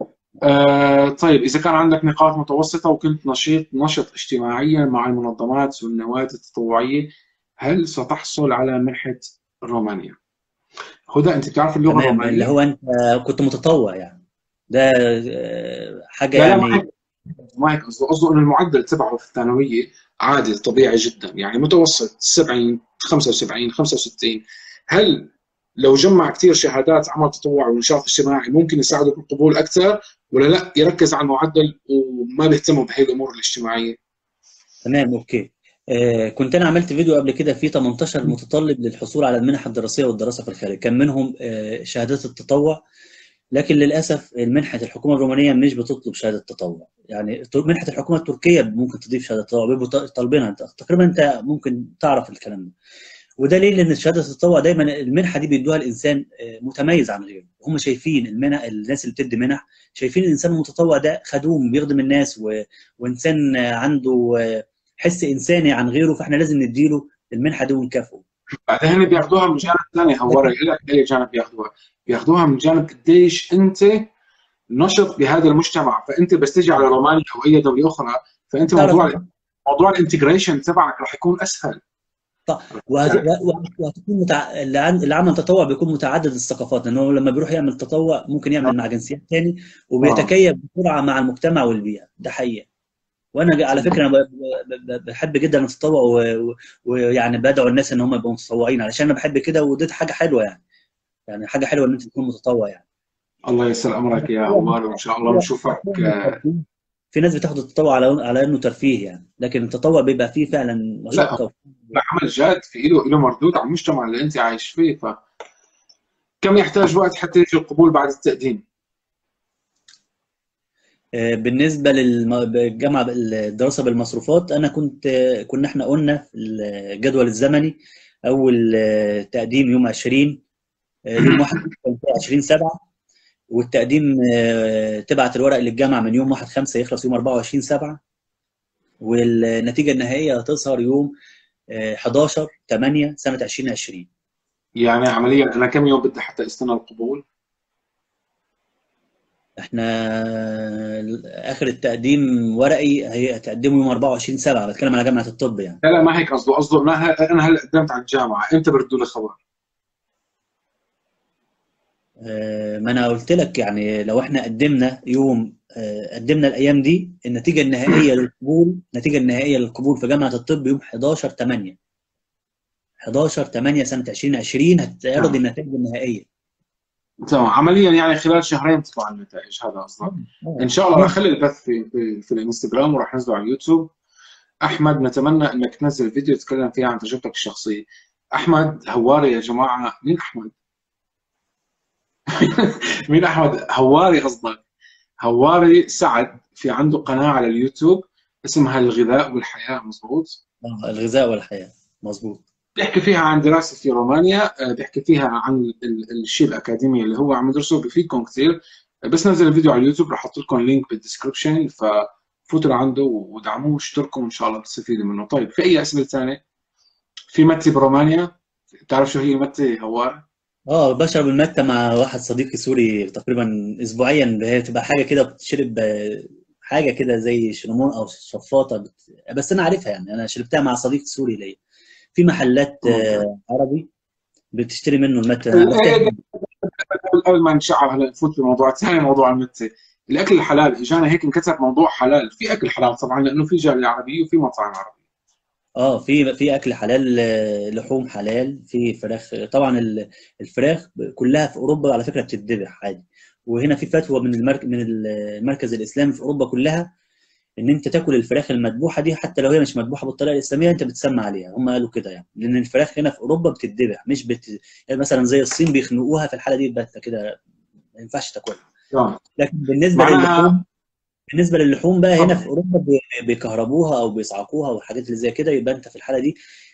طيب، إذا كان عندك نقاط متوسطة وكنت نشط اجتماعيا مع المنظمات والنوادي التطوعية، هل ستحصل على منحة رومانيا؟ هدى، أنت بتعرف اللغة تمام، اللي الرومانية؟ هو انت كنت متطوع يعني، ده حاجه لا لا، ما هيك. يعني. ما هيك قصده إنه المعدل تبعه في الثانوية عادي طبيعي جدا، يعني متوسط 70 75 65. هل لو جمع كثير شهادات عمل تطوعي ونشاط اجتماعي ممكن يساعده في القبول أكثر، ولا لا يركز على المعدل وما بيهتموا بهي الأمور الاجتماعية؟ تمام اوكي. كنت انا عملت فيديو قبل كده فيه 18 متطلب للحصول على المنح الدراسيه والدراسه في الخارج، كان منهم شهادات التطوع. لكن للاسف منحه الحكومه الرومانيه مش بتطلب شهاده تطوع، يعني منحه الحكومه التركيه ممكن تضيف شهاده تطوع، بيبقوا طالبينها. انت تقريبا انت ممكن تعرف الكلام ده. ودليل ان شهاده التطوع دايما المنحه دي بيدوها الانسان متميز عن غيره. هم شايفين المنح، الناس اللي بتدي منح شايفين الانسان المتطوع ده خدوم بيخدم الناس وانسان عنده حس انساني عن غيره، فاحنا لازم نديله المنحه دي ونكافئه. بعدين بياخذوها من جانب ثاني. هوري لكن لك اي جانب بياخذوها. بياخذوها من جانب قديش انت نشط بهذا المجتمع. فانت بس تيجي على رومانيا او اي دوله اخرى، فانت تعرف موضوع الانتجريشن تبعك راح يكون اسهل. يعني وهتكون اللي عمل تطوع بيكون متعدد الثقافات، لانه لما بيروح يعمل تطوع ممكن يعمل مع جنسيات تاني، اه وبيتكيف بسرعه مع المجتمع والبيئه. ده حقيقه. وانا على فكره انا بحب جدا التطوع ويعني بدعو الناس ان هم يبقوا متطوعين علشان انا بحب كده، ودي حاجه حلوه يعني. يعني حاجه حلوه ان انت تكون متطوع يعني. الله يسر امرك يا هوار، وان شاء الله نشوفك. في ناس بتاخد التطوع على انه ترفيه يعني، لكن التطوع بيبقى فيه فعلا لا، هو مشقه. عمل جاد في له مردود على المجتمع اللي انت عايش فيه. فكم يحتاج وقت حتى يجي القبول بعد التقديم؟ بالنسبه للجامعه الدراسه بالمصروفات، انا كنا احنا قلنا في الجدول الزمني اول تقديم يوم 20 يوم 21/7، والتقديم تبعت الورق للجامعه من يوم 1/5 يخلص يوم 24/7، والنتيجه النهائيه هتظهر يوم 11/8 سنه 2020. يعني عمليا انا كم يوم بدي حتى استنى القبول؟ احنا اخر التقديم ورقي هتقدمه يوم 24/7، بتكلم على جامعه الطب يعني. لا لا، ما هيك قصده انا هلا قدمت على الجامعه، امتى بردوا لي خبر؟ ما انا قلت لك يعني لو احنا قدمنا يوم قدمنا الايام دي، النتيجه النهائيه للقبول في جامعه الطب يوم 11/8. 11/8 سنه 2020 هتعرض تمام النتائج النهائيه. تمام. عمليا يعني خلال شهرين تطلع النتائج، هذا قصدك؟ ان شاء الله راح اخلي البث في الانستغرام وراح نزله على اليوتيوب. احمد، نتمنى انك تنزل فيديو تتكلم فيه عن تجربتك الشخصيه. احمد هواري يا جماعه. مين احمد؟ مين احمد هواري قصدك؟ هواري سعد في عنده قناه على اليوتيوب اسمها الغذاء والحياه، مزبوط؟ الغذاء والحياه مظبوط. بيحكي فيها عن دراسة في رومانيا، بيحكي فيها عن الشيء الأكاديمي اللي هو عم يدرسه، بفيدكم كثير. بس نزل الفيديو على اليوتيوب، رح أحط لكم لينك بالدسكربشن، ففوتوا لعنده ودعموه واشتركوا إن شاء الله تستفيدوا منه. طيب، في أي أسئلة ثانية؟ في متي برومانيا، بتعرف شو هي متي هوار؟ بشرب المتة مع واحد صديقي سوري تقريبا اسبوعيا. هي بتبقى حاجه كده بتشرب حاجه كده زي شلمون او شفاطه بس انا عارفها يعني، انا شربتها مع صديق سوري ليا في محلات عربي بتشتري منه المتة، انا عرفتها. قبل ما نشعر هلا نفوت في موضوع ثاني، موضوع المتي. الأكل الحلال إجانا هيك انكتب موضوع حلال. في أكل حلال طبعا لأنه في جالية عربية وفي مطاعم عربية. في اكل حلال، لحوم حلال، في فراخ طبعا. الفراخ كلها في اوروبا على فكره بتتذبح عادي. وهنا في فتوى من المركز الاسلامي في اوروبا كلها ان انت تاكل الفراخ المذبوحه دي حتى لو هي مش مذبوحه بالطريقه الاسلاميه انت بتسمى عليها. هم قالوا كده يعني، لان الفراخ هنا في اوروبا بتتذبح مش يعني مثلا زي الصين بيخنقوها في الحاله دي بس كده ما ينفعش تاكلها. تمام. لكن معناها بالنسبه للحوم بقى هنا في تفضل. اوروبا بيكهربوها او بيصعقوها والحاجات اللي زي كده، يبقى انت في الحاله دي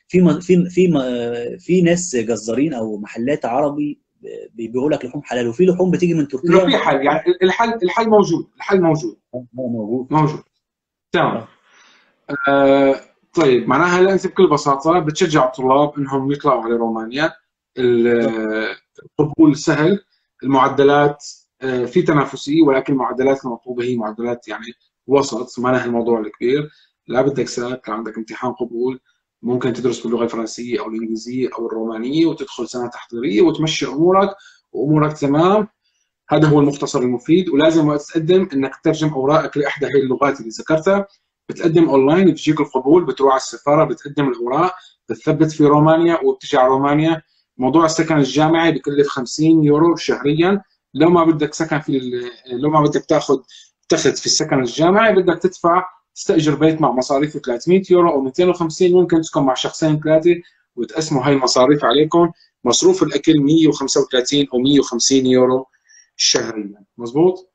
في ناس جزارين او محلات عربي بيبيعوا لك لحوم حلال، وفي لحوم بتيجي من انه تركيا. في حل، يعني الحل موجود، الحل موجود. موجود. موجود. تمام. اه. آه طيب، معناها هلا انت بكل بساطه بتشجع الطلاب انهم يطلعوا على رومانيا. بالظبط. القبول سهل. المعدلات في تنافسيه، ولكن المعدلات المطلوبه هي معدلات يعني وسط، ما لها الموضوع الكبير. لا بدك سات، لا عندك امتحان قبول. ممكن تدرس باللغه الفرنسيه او الانجليزيه او الرومانيه وتدخل سنه تحضيريه وتمشي امورك وامورك تمام. هذا هو المختصر المفيد. ولازم وقت تقدم انك تترجم اوراقك لاحدى هي اللغات اللي ذكرتها. بتقدم اونلاين، بتجيك القبول، بتروح على السفاره، بتقدم الاوراق، بتثبت في رومانيا وبتجي على رومانيا. موضوع السكن الجامعي بكلف 50 يورو شهريا. لو ما بدك سكن لو ما بدك تاخذ في السكن الجامعي، بدك تدفع، تستاجر بيت مع مصاريفه 300 يورو او 250. ممكن تسكن مع شخصين ثلاثه وتقسموا هاي المصاريف عليكم. مصروف الاكل 135 او 150 يورو شهريا. مظبوط.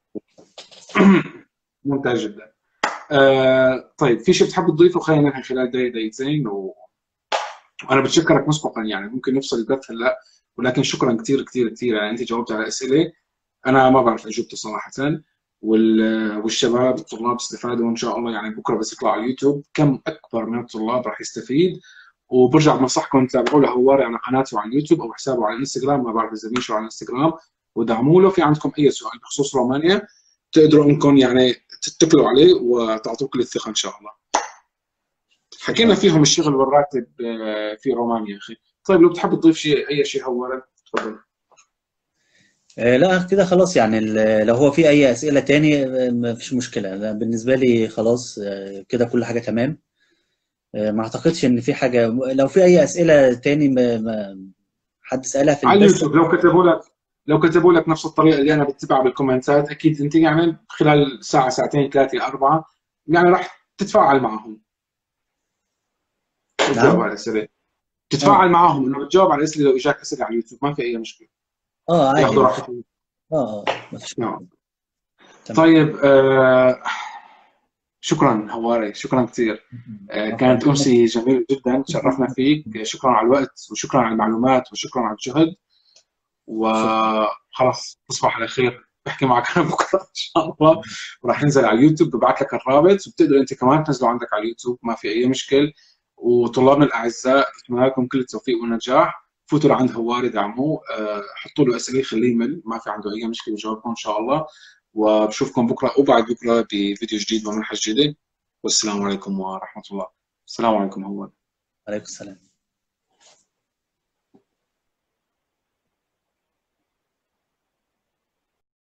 ممتاز جدا. طيب، في شيء بتحب تضيفه؟ خلينا ننهي خلال دقيقتين وانا بتشكرك مسبقا. يعني ممكن نفصل البث هلا، ولكن شكرا كثير كثير كثير. يعني انت جاوبت على اسئله انا ما بعرف اجوبتها صراحه. والشباب الطلاب استفادوا ان شاء الله. يعني بكره بس يطلع على اليوتيوب كم اكبر من الطلاب راح يستفيد. وبرجع بنصحكم تتابعوا له هواري على قناته على اليوتيوب او حسابه على الانستغرام، ما بعرف اذا شو على الانستغرام، ودعموا له. في عندكم اي سؤال بخصوص رومانيا تقدروا انكم يعني تتكلوا عليه وتعطوه كل الثقه ان شاء الله. ان حكينا شاء الله. فيهم الشغل والراتب في رومانيا اخي. طيب لو بتحب تضيف شيء، اي شيء هو تفضل. لا كده خلاص يعني، لو هو في اي اسئله تاني ما فيش مشكله. أنا بالنسبه لي خلاص كده كل حاجه تمام. ما اعتقدش ان في حاجه. لو في اي اسئله تاني حد سالها في على البث. اليوتيوب لو كتبوا لك نفس الطريقه اللي انا بتبعها بالكومنتات، اكيد انت يعني خلال ساعه ساعتين ثلاثه اربعه يعني راح تتفاعل معهم وتجاوب على نعم. الاسئله. اه. تتفاعل معهم انه بتجاوب على الاسئله. لو اجاك اسئله على اليوتيوب ما في اي مشكله. اه عادي ياخذوا ما فيش. راحتهم. ما فيش نعم. مشكله. تمام. طيب شكرا هواري، شكرا كثير. عفوا. كانت أمسية جميلة جدا، تشرفنا فيك. شكرا على الوقت وشكرا على المعلومات وشكرا على الجهد. شكرا. وخلاص تصبح على خير. بحكي معك انا بكره ان شاء الله. وراح ينزل على اليوتيوب، ببعث لك الرابط وبتقدر انت كمان تنزله عندك على اليوتيوب، ما في اي مشكل. وطلابنا الاعزاء اتمنى لكم كل التوفيق والنجاح. فوتوا لعند هواري، دعموه، حطوا له اسئله، خليه يمل، ما في عنده اي مشكله، يجاوبكم ان شاء الله. وبشوفكم بكره وبعد بكره بفيديو جديد ومنحه جديده. والسلام عليكم ورحمه الله. السلام عليكم هواري. عليكم السلام.